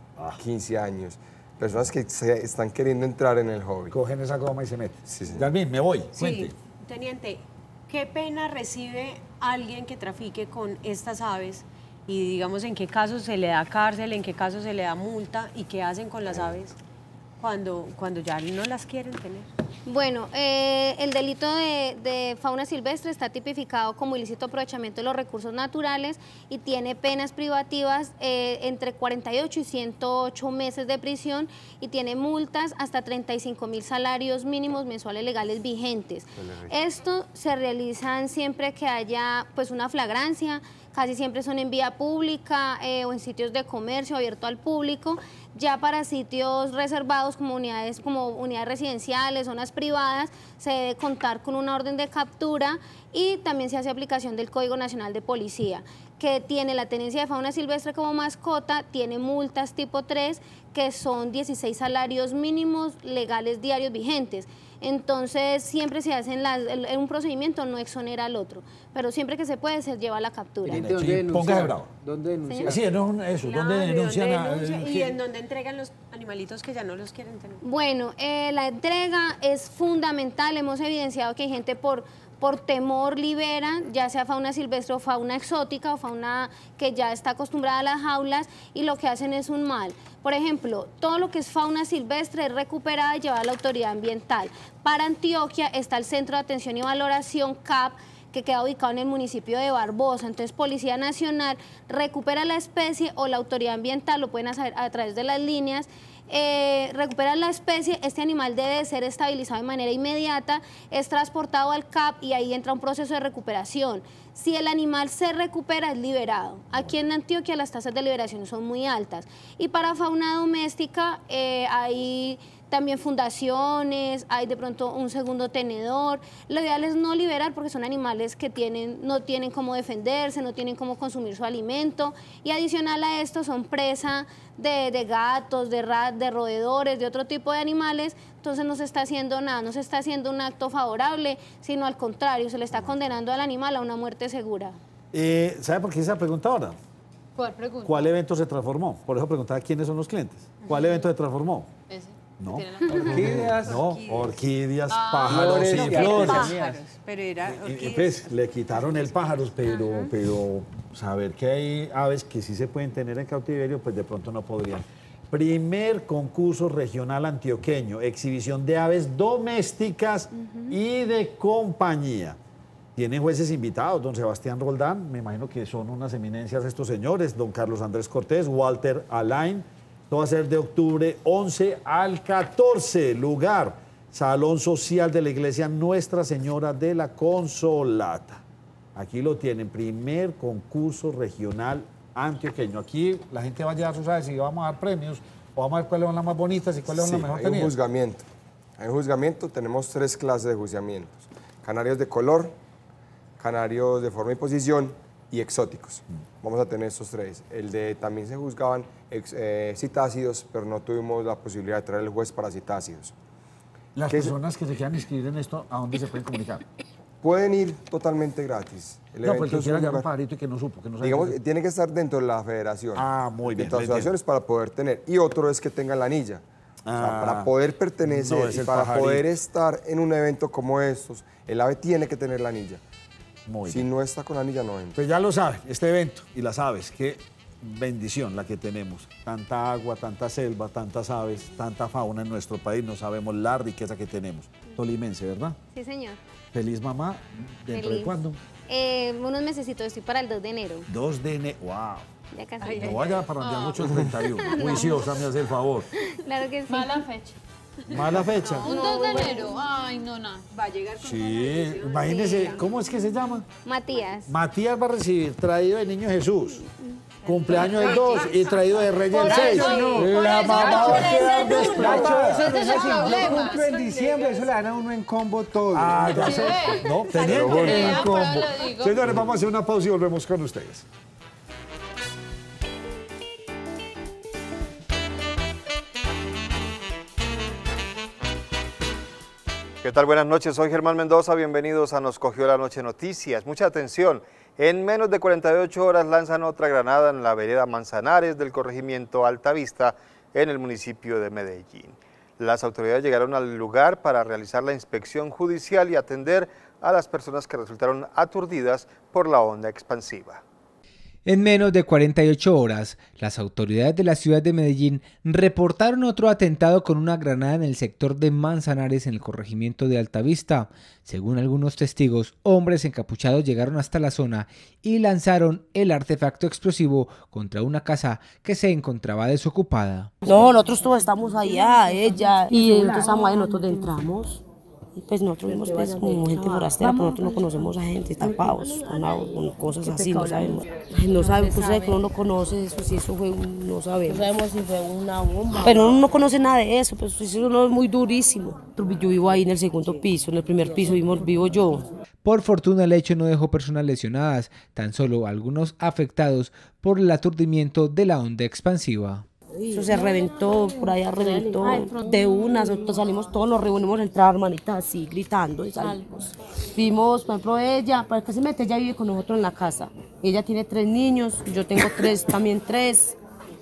15 años. Personas que están queriendo entrar en el hobby. Cogen esa goma y se meten. Sí, sí. Yasmín, me voy. Sí, Cuente. teniente, ¿qué pena recibe alguien que trafique con estas aves? Y digamos, ¿en qué casos se le da cárcel, en qué casos se le da multa y qué hacen con las aves cuando ya no las quieren tener? Bueno, el delito de fauna silvestre está tipificado como ilícito aprovechamiento de los recursos naturales y tiene penas privativas entre 48 y 108 meses de prisión y tiene multas hasta 35.000 salarios mínimos mensuales legales vigentes. Esto se realizan siempre que haya pues una flagrancia, casi siempre son en vía pública o en sitios de comercio abierto al público. Ya para sitios reservados como unidades residenciales, zonas privadas, se debe contar con una orden de captura y también se hace aplicación del Código Nacional de Policía, que tiene la tenencia de fauna silvestre como mascota, tiene multas tipo 3, que son 16 salarios mínimos legales diarios vigentes. Entonces, siempre se hace en un procedimiento, no exonera al otro, pero siempre que se puede se lleva a la captura. Póngase bravo. ¿Dónde denuncian? Así es, no, eso, Claro, ¿dónde denuncian? y en dónde entregan los animalitos que ya no los quieren tener. Bueno, la entrega es fundamental. Hemos evidenciado que hay gente por temor libera, ya sea fauna silvestre o fauna exótica o fauna que ya está acostumbrada a las jaulas y lo que hacen es un mal. Por ejemplo, todo lo que es fauna silvestre es recuperada y llevada a la autoridad ambiental. Para Antioquia está el Centro de Atención y Valoración CAP, que queda ubicado en el municipio de Barbosa. Entonces, Policía Nacional recupera la especie o la autoridad ambiental, lo pueden hacer a través de las líneas, recupera la especie, este animal debe ser estabilizado de manera inmediata, es transportado al CAP y ahí entra un proceso de recuperación. Si el animal se recupera, es liberado. Aquí en Antioquia las tasas de liberación son muy altas. Y para fauna doméstica hay también fundaciones, hay de pronto un segundo tenedor. Lo ideal es no liberar porque son animales que no tienen cómo defenderse, no tienen cómo consumir su alimento. Y adicional a esto son presa de gatos, de roedores, de otro tipo de animales. Entonces no se está haciendo nada, no se está haciendo un acto favorable, sino al contrario, se le está condenando al animal a una muerte segura. ¿Sabe por qué hice esa pregunta ahora? ¿Cuál pregunta? ¿Cuál evento se transformó? Por eso preguntaba quiénes son los clientes. ¿Cuál evento se transformó? Ese. No. Orquídeas. No, orquídeas, pájaros y flores. Pájaros, pero era orquídeas. Pues le quitaron el pájaros, pero saber que hay aves que sí se pueden tener en cautiverio, pues de pronto no podrían. Primer concurso regional antioqueño, exhibición de aves domésticas y de compañía. Tienen jueces invitados, don Sebastián Roldán, me imagino que son unas eminencias estos señores, don Carlos Andrés Cortés, Walter Alain. Esto va a ser de octubre 11 al 14, lugar, Salón Social de la Iglesia Nuestra Señora de la Consolata. Aquí lo tienen, primer concurso regional antioqueño. Aquí la gente va a llevar sus aves y vamos a dar premios, o vamos a ver cuáles son las más bonitas y cuáles son las mejor tenidas. tenidas. Hay un juzgamiento, tenemos 3 clases de juzgamientos. Canarios de color, canarios de forma y posición y exóticos. Vamos a tener estos 3. También se juzgaban citácidos, pero no tuvimos la posibilidad de traer el juez para citácidos. Las personas que se quieran inscribir en esto, ¿a dónde se pueden comunicar? Pueden ir totalmente gratis. No, porque quiera llevar un pajarito y que no supo, que no sabe. Digamos, tiene que estar dentro de la federación. Ah, muy bien. Dentro de las asociaciones para poder tener. Y otro es que tengan la anilla. O sea, para poder pertenecer y para poder estar en un evento como estos, el ave tiene que tener la anilla. Si no está con la anilla, no entra. Pues ya lo saben, este evento y las aves, qué bendición la que tenemos. Tanta agua, tanta selva, tantas aves, tanta fauna en nuestro país. No sabemos la riqueza que tenemos. Tolimense, ¿verdad? Sí, señor. Feliz mamá. ¿Dentro de cuándo? Unos mesecitos, estoy para el 2 de enero. 2 de enero, wow. Ya casi. No vaya para el día 8 del 31. Juiciosa, me hace el favor. Claro que sí. Mala fecha. Mala fecha. Un 2 de enero. Ay, no, nada. Va a llegar con Sí, imagínese, ¿cómo es que se llama? Matías. Matías va a recibir traído de Niño Jesús. Cumpleaños el 2 y traído de Reyes el 6. La mamá va a quedar desplatada. Eso no es así. Yo cumplo en diciembre, eso le dan a uno en combo todo. Ah, ya sé. No, teniente en combo. lo digo. Señores, vamos a hacer una pausa y volvemos con ustedes. ¿Qué tal? Buenas noches, soy Germán Mendoza, bienvenidos a Nos Cogió la Noche Noticias. Mucha atención, en menos de 48 horas lanzan otra granada en la vereda Manzanares del corregimiento Altavista en el municipio de Medellín. Las autoridades llegaron al lugar para realizar la inspección judicial y atender a las personas que resultaron aturdidas por la onda expansiva. En menos de 48 horas, las autoridades de la ciudad de Medellín reportaron otro atentado con una granada en el sector de Manzanares en el corregimiento de Altavista. Según algunos testigos, hombres encapuchados llegaron hasta la zona y lanzaron el artefacto explosivo contra una casa que se encontraba desocupada. No, nosotros todos estamos allá, ella, y nosotros estamos ahí, nosotros entramos. Y pues nosotros vimos pues como gente forastera, pero nosotros no conocemos a gente, tapados, con cosas así, no sabemos. No sabemos, pues que uno no conoce eso, si eso fue no sabemos. No sabemos si fue una bomba. Pero uno no conoce nada de eso, pues eso no es muy durísimo. Yo vivo ahí en el segundo piso, en el primer piso vivo yo. Por fortuna el hecho no dejó personas lesionadas, tan solo algunos afectados por el aturdimiento de la onda expansiva. Eso se reventó, por allá reventó. De una, nosotros salimos todos, nos reunimos a entrar, hermanita, así, gritando y salimos. Vimos, por ejemplo, ella, para que se mete, ella vive con nosotros en la casa. Ella tiene 3 niños, yo tengo 3, también 3.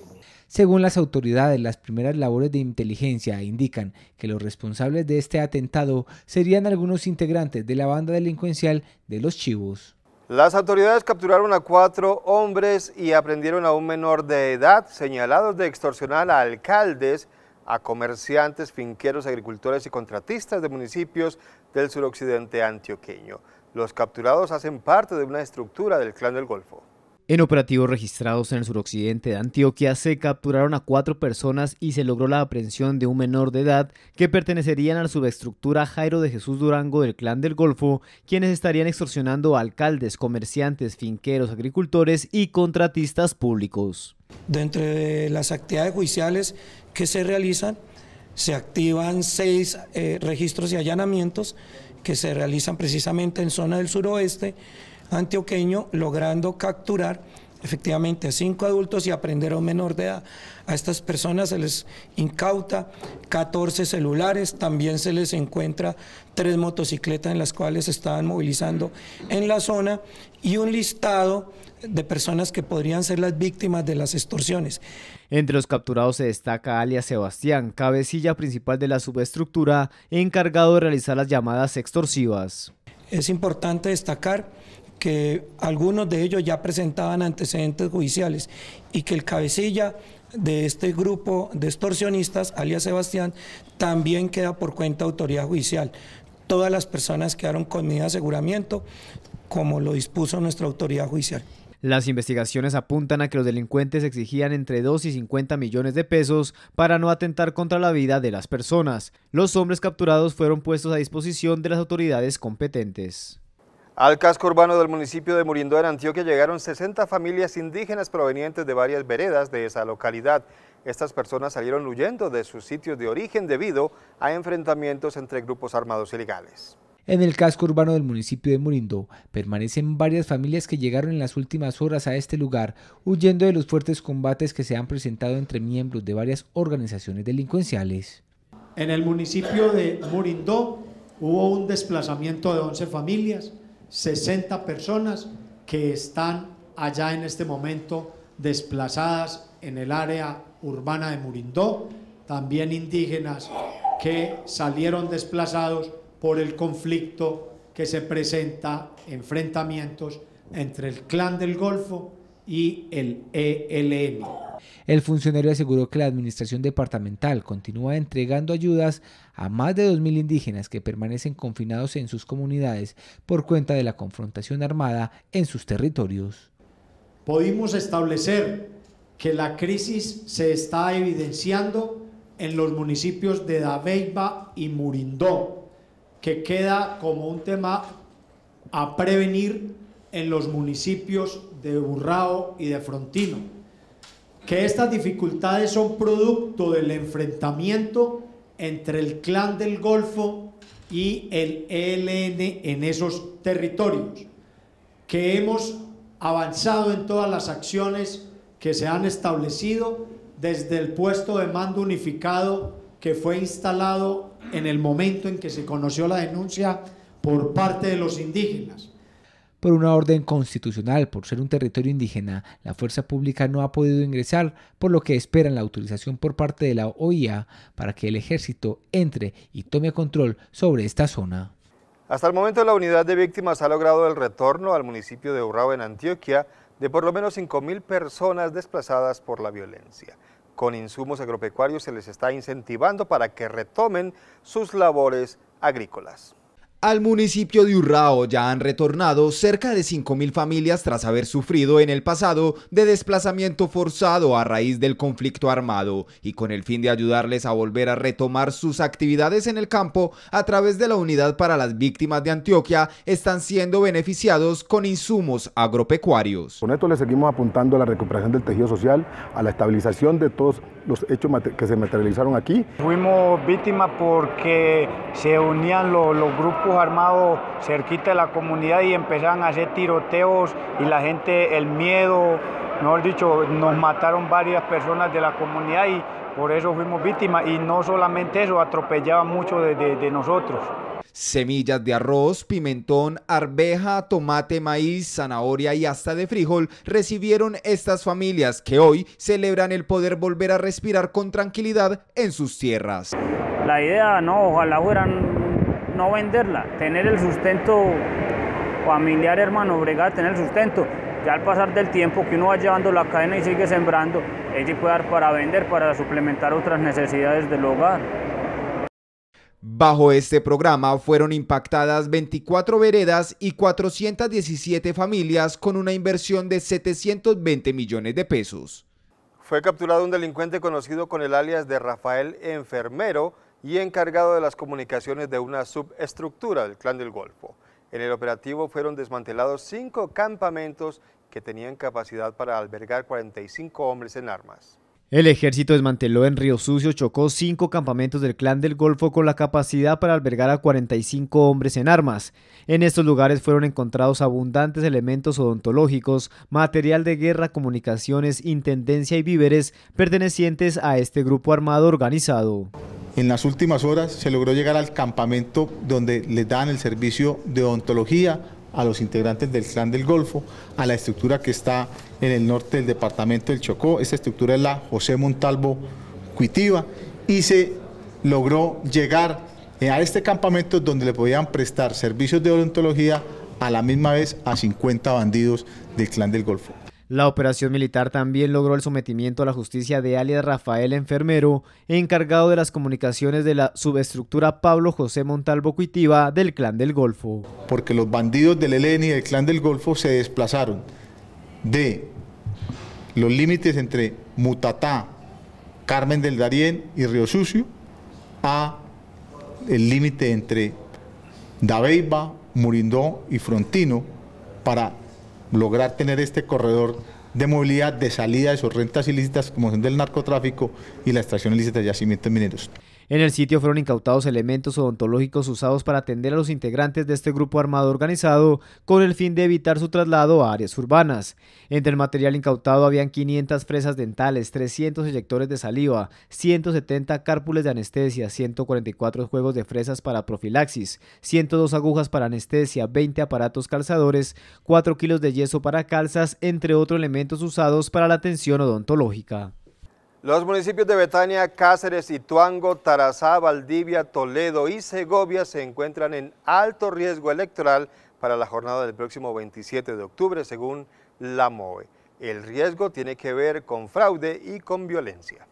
Según las autoridades, las primeras labores de inteligencia indican que los responsables de este atentado serían algunos integrantes de la banda delincuencial de Los Chivos. Las autoridades capturaron a 4 hombres y aprendieron a un menor de edad señalados de extorsionar a alcaldes, a comerciantes, finqueros, agricultores y contratistas de municipios del suroccidente antioqueño. Los capturados hacen parte de una estructura del Clan del Golfo. En operativos registrados en el suroccidente de Antioquia se capturaron a 4 personas y se logró la aprehensión de un menor de edad que pertenecerían a la subestructura Jairo de Jesús Durango del Clan del Golfo, quienes estarían extorsionando a alcaldes, comerciantes, finqueros, agricultores y contratistas públicos. Dentro de las actividades judiciales que se realizan, se activan 6 registros y allanamientos que se realizan precisamente en zona del suroeste antioqueño, logrando capturar efectivamente a 5 adultos y aprender a un menor de edad. A estas personas se les incauta 14 celulares, también se les encuentra 3 motocicletas en las cuales se estaban movilizando en la zona y un listado de personas que podrían ser las víctimas de las extorsiones. Entre los capturados se destaca alias Sebastián, cabecilla principal de la subestructura, encargado de realizar las llamadas extorsivas. Es importante destacar que algunos de ellos ya presentaban antecedentes judiciales y que el cabecilla de este grupo de extorsionistas, alias Sebastián, también queda por cuenta de autoridad judicial. Todas las personas quedaron con medida de aseguramiento, como lo dispuso nuestra autoridad judicial. Las investigaciones apuntan a que los delincuentes exigían entre 2 y 50 millones de pesos para no atentar contra la vida de las personas. Los hombres capturados fueron puestos a disposición de las autoridades competentes. Al casco urbano del municipio de Murindó, en Antioquia, llegaron 60 familias indígenas provenientes de varias veredas de esa localidad. Estas personas salieron huyendo de sus sitios de origen debido a enfrentamientos entre grupos armados ilegales. En el casco urbano del municipio de Murindó permanecen varias familias que llegaron en las últimas horas a este lugar huyendo de los fuertes combates que se han presentado entre miembros de varias organizaciones delincuenciales. En el municipio de Murindó hubo un desplazamiento de 11 familias, 60 personas que están allá en este momento desplazadas en el área urbana de Murindó, también indígenas que salieron desplazados por el conflicto que se presenta, enfrentamientos entre el Clan del Golfo y el ELN. El funcionario aseguró que la administración departamental continúa entregando ayudas a más de 2.000 indígenas que permanecen confinados en sus comunidades por cuenta de la confrontación armada en sus territorios. Pudimos establecer que la crisis se está evidenciando en los municipios de Dabeiba y Murindó, que queda como un tema a prevenir en los municipios de Urrao y de Frontino, que estas dificultades son producto del enfrentamiento entre el Clan del Golfo y el ELN en esos territorios, que hemos avanzado en todas las acciones que se han establecido desde el puesto de mando unificado que fue instalado en el momento en que se conoció la denuncia por parte de los indígenas. Por una orden constitucional, por ser un territorio indígena, la fuerza pública no ha podido ingresar, por lo que esperan la autorización por parte de la OIA para que el ejército entre y tome control sobre esta zona. Hasta el momento la unidad de víctimas ha logrado el retorno al municipio de Urrao en Antioquia de por lo menos 5.000 personas desplazadas por la violencia. Con insumos agropecuarios se les está incentivando para que retomen sus labores agrícolas. Al municipio de Urrao ya han retornado cerca de 5.000 familias tras haber sufrido en el pasado de desplazamiento forzado a raíz del conflicto armado y con el fin de ayudarles a volver a retomar sus actividades en el campo a través de la Unidad para las Víctimas de Antioquia están siendo beneficiados con insumos agropecuarios. Con esto le seguimos apuntando a la recuperación del tejido social, a la estabilización de todos los hechos que se materializaron aquí. Fuimos víctimas porque se unían los grupos armados cerquita de la comunidad y empezaban a hacer tiroteos y la gente, el miedo, mejor dicho, nos mataron varias personas de la comunidad y por eso fuimos víctimas y no solamente eso, atropellaban mucho de nosotros. Semillas de arroz, pimentón, arveja, tomate, maíz, zanahoria y hasta de frijol recibieron estas familias que hoy celebran el poder volver a respirar con tranquilidad en sus tierras. La idea, no, ojalá fueran no venderla, tener el sustento familiar, hermano, bregar, tener el sustento. Ya al pasar del tiempo que uno va llevando la cadena y sigue sembrando, ella puede dar para vender, para suplementar otras necesidades del hogar. Bajo este programa fueron impactadas 24 veredas y 417 familias con una inversión de 720 millones de pesos. Fue capturado un delincuente conocido con el alias de Rafael Enfermero y encargado de las comunicaciones de una subestructura del Clan del Golfo. En el operativo fueron desmantelados 5 campamentos que tenían capacidad para albergar 45 hombres en armas. El ejército desmanteló en Río Sucio, Chocó, 5 campamentos del Clan del Golfo con la capacidad para albergar a 45 hombres en armas. En estos lugares fueron encontrados abundantes elementos odontológicos, material de guerra, comunicaciones, intendencia y víveres pertenecientes a este grupo armado organizado. En las últimas horas se logró llegar al campamento donde les dan el servicio de odontología a los integrantes del Clan del Golfo, a la estructura que está en el norte del departamento del Chocó. Esta estructura es la José Montalvo Cuitiva y se logró llegar a este campamento donde le podían prestar servicios de odontología a la misma vez a 50 bandidos del Clan del Golfo. La operación militar también logró el sometimiento a la justicia de alias Rafael Enfermero, encargado de las comunicaciones de la subestructura Pablo José Montalvo Cuitiva del Clan del Golfo. Porque los bandidos del ELN y del Clan del Golfo se desplazaron de los límites entre Mutatá, Carmen del Darién y Río Sucio a el límite entre Dabeiba, Murindó y Frontino para lograr tener este corredor de movilidad de salida de sus rentas ilícitas como son del narcotráfico y la extracción ilícita de yacimientos mineros. En el sitio fueron incautados elementos odontológicos usados para atender a los integrantes de este grupo armado organizado con el fin de evitar su traslado a áreas urbanas. Entre el material incautado habían 500 fresas dentales, 300 eyectores de saliva, 170 cárpules de anestesia, 144 juegos de fresas para profilaxis, 102 agujas para anestesia, 20 aparatos calzadores, 4 kilos de yeso para calzas, entre otros elementos usados para la atención odontológica. Los municipios de Betania, Cáceres, Ituango, Tarazá, Valdivia, Toledo y Segovia se encuentran en alto riesgo electoral para la jornada del próximo 27 de octubre, según la MOE. El riesgo tiene que ver con fraude y con violencia.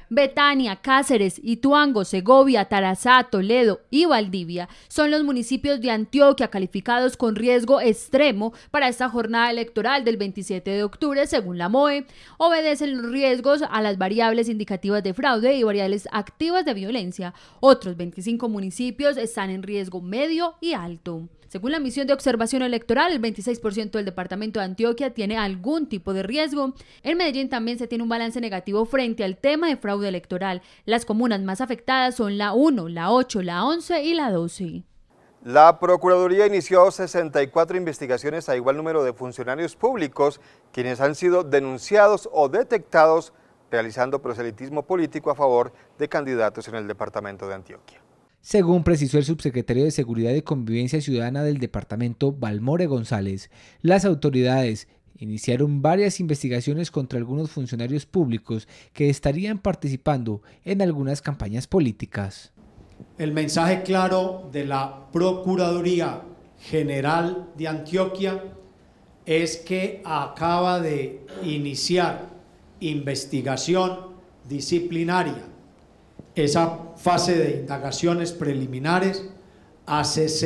Betania, Cáceres, Ituango, Segovia, Tarazá, Toledo y Valdivia son los municipios de Antioquia calificados con riesgo extremo para esta jornada electoral del 27 de octubre, según la MOE. Obedecen los riesgos a las variables indicativas de fraude y variables activas de violencia. Otros 25 municipios están en riesgo medio y alto. Según la misión de observación electoral, el 26% del departamento de Antioquia tiene algún tipo de riesgo. En Medellín también se tiene un balance negativo frente al tema de fraude electoral. Las comunas más afectadas son la 1, la 8, la 11 y la 12. La Procuraduría inició 64 investigaciones a igual número de funcionarios públicos quienes han sido denunciados o detectados realizando proselitismo político a favor de candidatos en el departamento de Antioquia. Según precisó el subsecretario de Seguridad y Convivencia Ciudadana del departamento, Balmore González, las autoridades iniciaron varias investigaciones contra algunos funcionarios públicos que estarían participando en algunas campañas políticas. El mensaje claro de la Procuraduría General de Antioquia es que acaba de iniciar investigación disciplinaria, esa fase de indagaciones preliminares a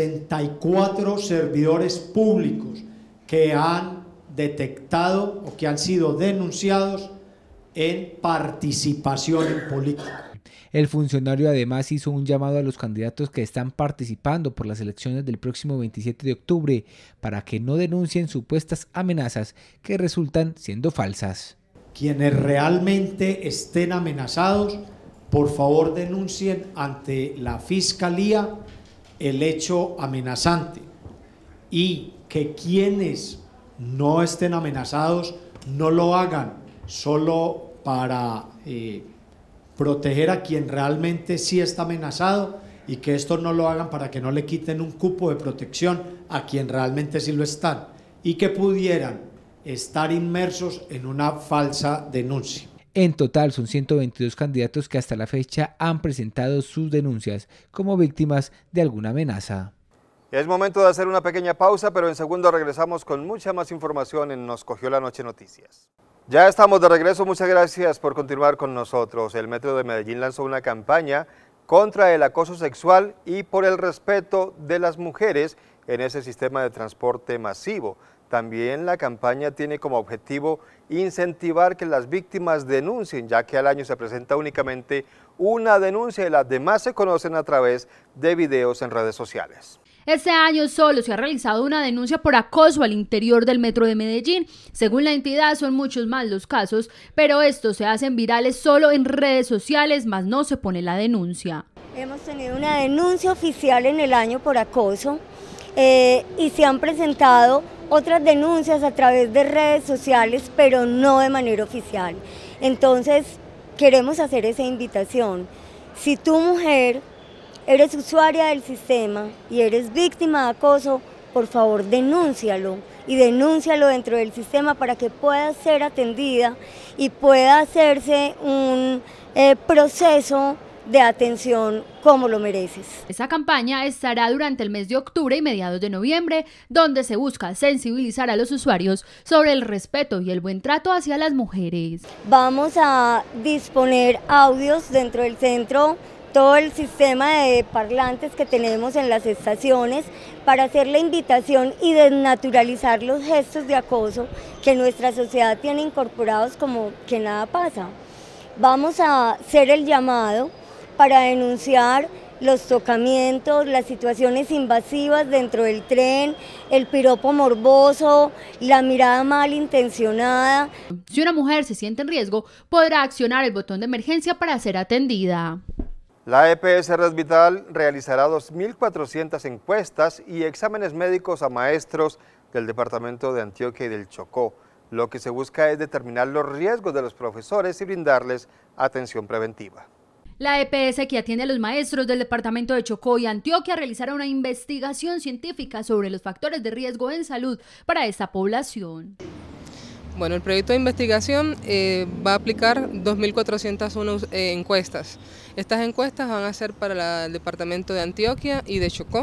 64 servidores públicos que han detectado o que han sido denunciados en participación en política. El funcionario además hizo un llamado a los candidatos que están participando por las elecciones del próximo 27 de octubre para que no denuncien supuestas amenazas que resultan siendo falsas. Quienes realmente estén amenazados, por favor denuncien ante la Fiscalía el hecho amenazante, y que quienes no estén amenazados no lo hagan solo para proteger a quien realmente sí está amenazado, y que esto no lo hagan para que no le quiten un cupo de protección a quien realmente sí lo están, y que pudieran estar inmersos en una falsa denuncia. En total son 122 candidatos que hasta la fecha han presentado sus denuncias como víctimas de alguna amenaza. Es momento de hacer una pequeña pausa, pero en segundo regresamos con mucha más información en Nos Cogió la Noche Noticias. Ya estamos de regreso, muchas gracias por continuar con nosotros. El Metro de Medellín lanzó una campaña contra el acoso sexual y por el respeto de las mujeres en ese sistema de transporte masivo. También la campaña tiene como objetivo incentivar que las víctimas denuncien, ya que al año se presenta únicamente una denuncia y las demás se conocen a través de videos en redes sociales. Este año solo se ha realizado una denuncia por acoso al interior del Metro de Medellín. Según la entidad, son muchos más los casos, pero estos se hacen virales solo en redes sociales, más no se pone la denuncia. Hemos tenido una denuncia oficial en el año por acoso y se han presentado otras denuncias a través de redes sociales, pero no de manera oficial. Entonces, queremos hacer esa invitación. Si tu mujer eres usuaria del sistema y eres víctima de acoso, por favor denúncialo, y denúncialo dentro del sistema para que pueda ser atendida y pueda hacerse un proceso de atención como lo mereces. Esta campaña estará durante el mes de octubre y mediados de noviembre, donde se busca sensibilizar a los usuarios sobre el respeto y el buen trato hacia las mujeres. Vamos a disponer audios dentro del centro, todo el sistema de parlantes que tenemos en las estaciones, para hacer la invitación y desnaturalizar los gestos de acoso que nuestra sociedad tiene incorporados como que nada pasa. Vamos a hacer el llamado para denunciar los tocamientos, las situaciones invasivas dentro del tren, el piropo morboso, la mirada malintencionada. Si una mujer se siente en riesgo, podrá accionar el botón de emergencia para ser atendida. La EPS Red Vital realizará 2.400 encuestas y exámenes médicos a maestros del departamento de Antioquia y del Chocó. Lo que se busca es determinar los riesgos de los profesores y brindarles atención preventiva. La EPS, que atiende a los maestros del departamento de Chocó y Antioquia, realizará una investigación científica sobre los factores de riesgo en salud para esta población. Bueno, el proyecto de investigación va a aplicar 2.401 encuestas. Estas encuestas van a ser para el departamento de Antioquia y de Chocó.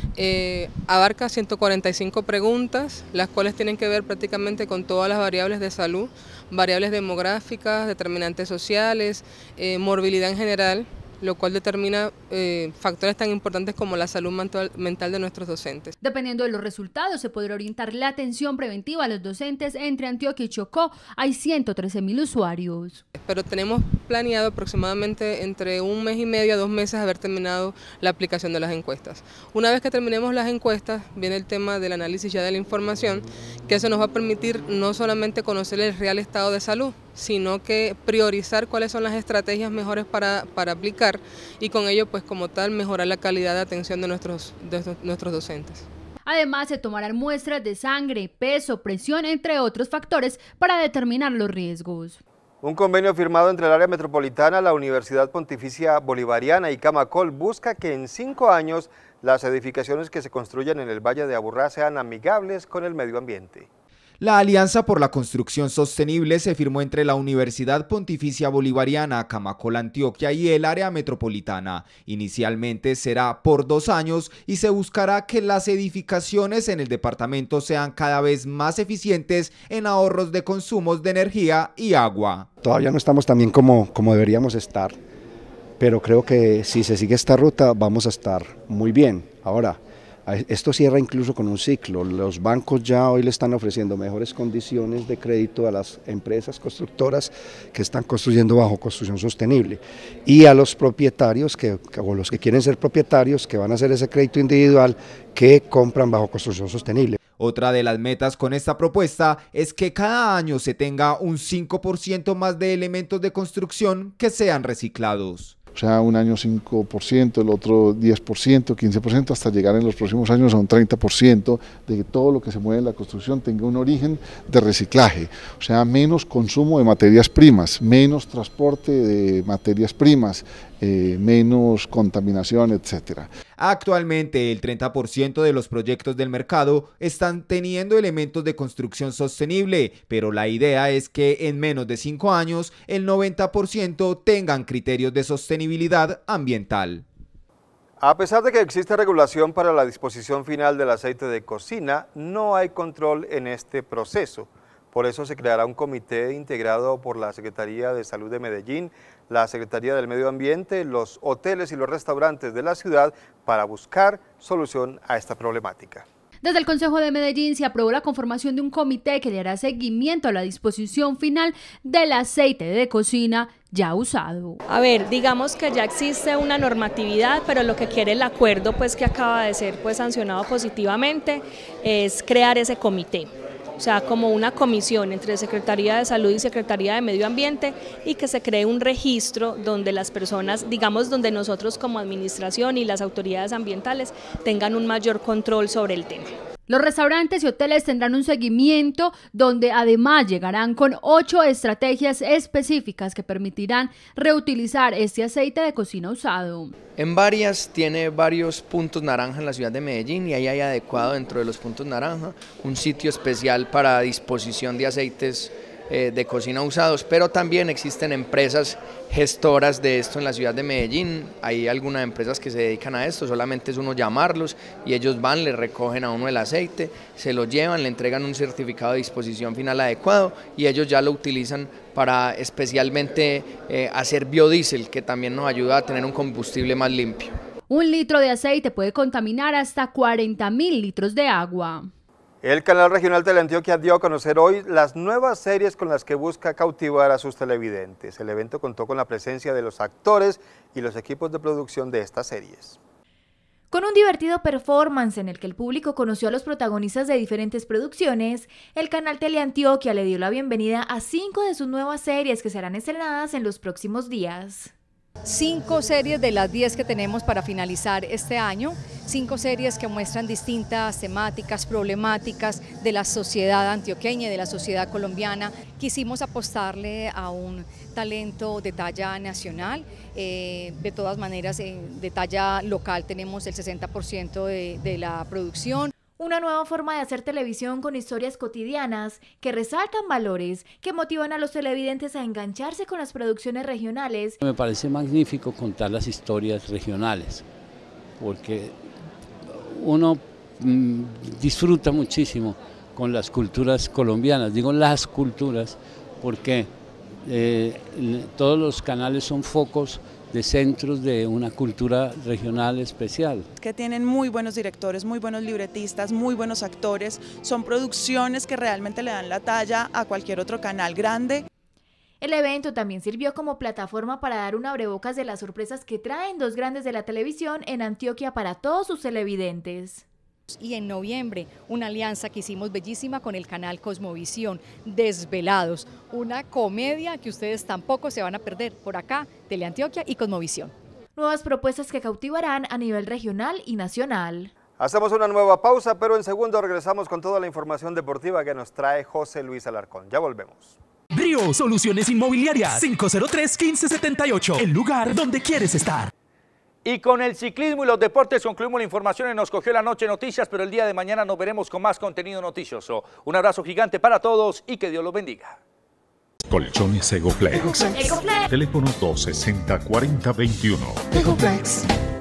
abarca 145 preguntas, las cuales tienen que ver prácticamente con todas las variables de salud, variables demográficas, determinantes sociales, morbilidad en general, lo cual determina factores tan importantes como la salud mental de nuestros docentes. Dependiendo de los resultados, se podrá orientar la atención preventiva a los docentes. Entre Antioquia y Chocó hay 113.000 usuarios. Pero tenemos planeado aproximadamente entre 1 mes y medio a 2 meses haber terminado la aplicación de las encuestas. Una vez que terminemos las encuestas, viene el tema del análisis ya de la información, que eso nos va a permitir no solamente conocer el real estado de salud, sino que priorizar cuáles son las estrategias mejores para aplicar y con ello, pues como tal, mejorar la calidad de atención de nuestros docentes. Además, se tomarán muestras de sangre, peso, presión, entre otros factores para determinar los riesgos. Un convenio firmado entre el área metropolitana, la Universidad Pontificia Bolivariana y Camacol busca que en 5 años las edificaciones que se construyan en el Valle de Aburrá sean amigables con el medio ambiente. La Alianza por la Construcción Sostenible se firmó entre la Universidad Pontificia Bolivariana, Camacol, Antioquia y el área metropolitana. Inicialmente será por 2 años y se buscará que las edificaciones en el departamento sean cada vez más eficientes en ahorros de consumos de energía y agua. Todavía no estamos tan bien como deberíamos estar, pero creo que si se sigue esta ruta vamos a estar muy bien. Ahora, esto cierra incluso con un ciclo. Los bancos ya hoy le están ofreciendo mejores condiciones de crédito a las empresas constructoras que están construyendo bajo construcción sostenible y a los propietarios o los que quieren ser propietarios que van a hacer ese crédito individual que compran bajo construcción sostenible. Otra de las metas con esta propuesta es que cada año se tenga un 5% más de elementos de construcción que sean reciclados. O sea, un año 5%, el otro 10%, 15%, hasta llegar en los próximos años a un 30% de que todo lo que se mueve en la construcción tenga un origen de reciclaje. O sea, menos consumo de materias primas, menos transporte de materias primas, menos contaminación, etcétera. Actualmente el 30% de los proyectos del mercado están teniendo elementos de construcción sostenible, pero la idea es que en menos de 5 años el 90% tengan criterios de sostenibilidad ambiental. A pesar de que existe regulación para la disposición final del aceite de cocina, no hay control en este proceso. Por eso se creará un comité integrado por la Secretaría de Salud de Medellín, la Secretaría del Medio Ambiente, los hoteles y los restaurantes de la ciudad para buscar solución a esta problemática. Desde el Consejo de Medellín se aprobó la conformación de un comité que le hará seguimiento a la disposición final del aceite de cocina ya usado. A ver, digamos que ya existe una normatividad, pero lo que quiere el acuerdo pues que acaba de ser pues sancionado positivamente es crear ese comité. O sea, como una comisión entre Secretaría de Salud y Secretaría de Medio Ambiente y que se cree un registro donde las personas, digamos, donde nosotros como administración y las autoridades ambientales tengan un mayor control sobre el tema. Los restaurantes y hoteles tendrán un seguimiento donde además llegarán con 8 estrategias específicas que permitirán reutilizar este aceite de cocina usado. En varias, tiene varios puntos naranja en la ciudad de Medellín y ahí hay adecuado dentro de los puntos naranja un sitio especial para disposición de aceites de cocina usados, pero también existen empresas gestoras de esto en la ciudad de Medellín. Hay algunas empresas que se dedican a esto, solamente es uno llamarlos y ellos van, le recogen a uno el aceite, se lo llevan, le entregan un certificado de disposición final adecuado y ellos ya lo utilizan para especialmente hacer biodiesel, que también nos ayuda a tener un combustible más limpio. 1 litro de aceite puede contaminar hasta 40.000 litros de agua. El canal regional Teleantioquia dio a conocer hoy las nuevas series con las que busca cautivar a sus televidentes. El evento contó con la presencia de los actores y los equipos de producción de estas series. Con un divertido performance en el que el público conoció a los protagonistas de diferentes producciones, el canal Teleantioquia le dio la bienvenida a 5 de sus nuevas series que serán estrenadas en los próximos días. 5 series de las 10 que tenemos para finalizar este año, 5 series que muestran distintas temáticas, problemáticas de la sociedad antioqueña y de la sociedad colombiana. Quisimos apostarle a un talento de talla nacional, de todas maneras de talla local tenemos el 60% de la producción. Una nueva forma de hacer televisión con historias cotidianas que resaltan valores que motivan a los televidentes a engancharse con las producciones regionales. Me parece magnífico contar las historias regionales, porque uno disfruta muchísimo con las culturas colombianas, digo las culturas, porque todos los canales son focos de centros de una cultura regional especial. Que tienen muy buenos directores, muy buenos libretistas, muy buenos actores, son producciones que realmente le dan la talla a cualquier otro canal grande. El evento también sirvió como plataforma para dar un abrebocas de las sorpresas que traen dos grandes de la televisión en Antioquia para todos sus televidentes. Y en noviembre, una alianza que hicimos bellísima con el canal Cosmovisión, Desvelados, una comedia que ustedes tampoco se van a perder por acá, Teleantioquia y Cosmovisión. Nuevas propuestas que cautivarán a nivel regional y nacional. Hacemos una nueva pausa, pero en segundo regresamos con toda la información deportiva que nos trae José Luis Alarcón. Ya volvemos. Brio Soluciones Inmobiliarias, 503-1578, el lugar donde quieres estar. Y con el ciclismo y los deportes concluimos la información y nos cogió la noche noticias, pero el día de mañana nos veremos con más contenido noticioso. Un abrazo gigante para todos y que Dios los bendiga. Colchones Egoflex. Teléfono 260-4021.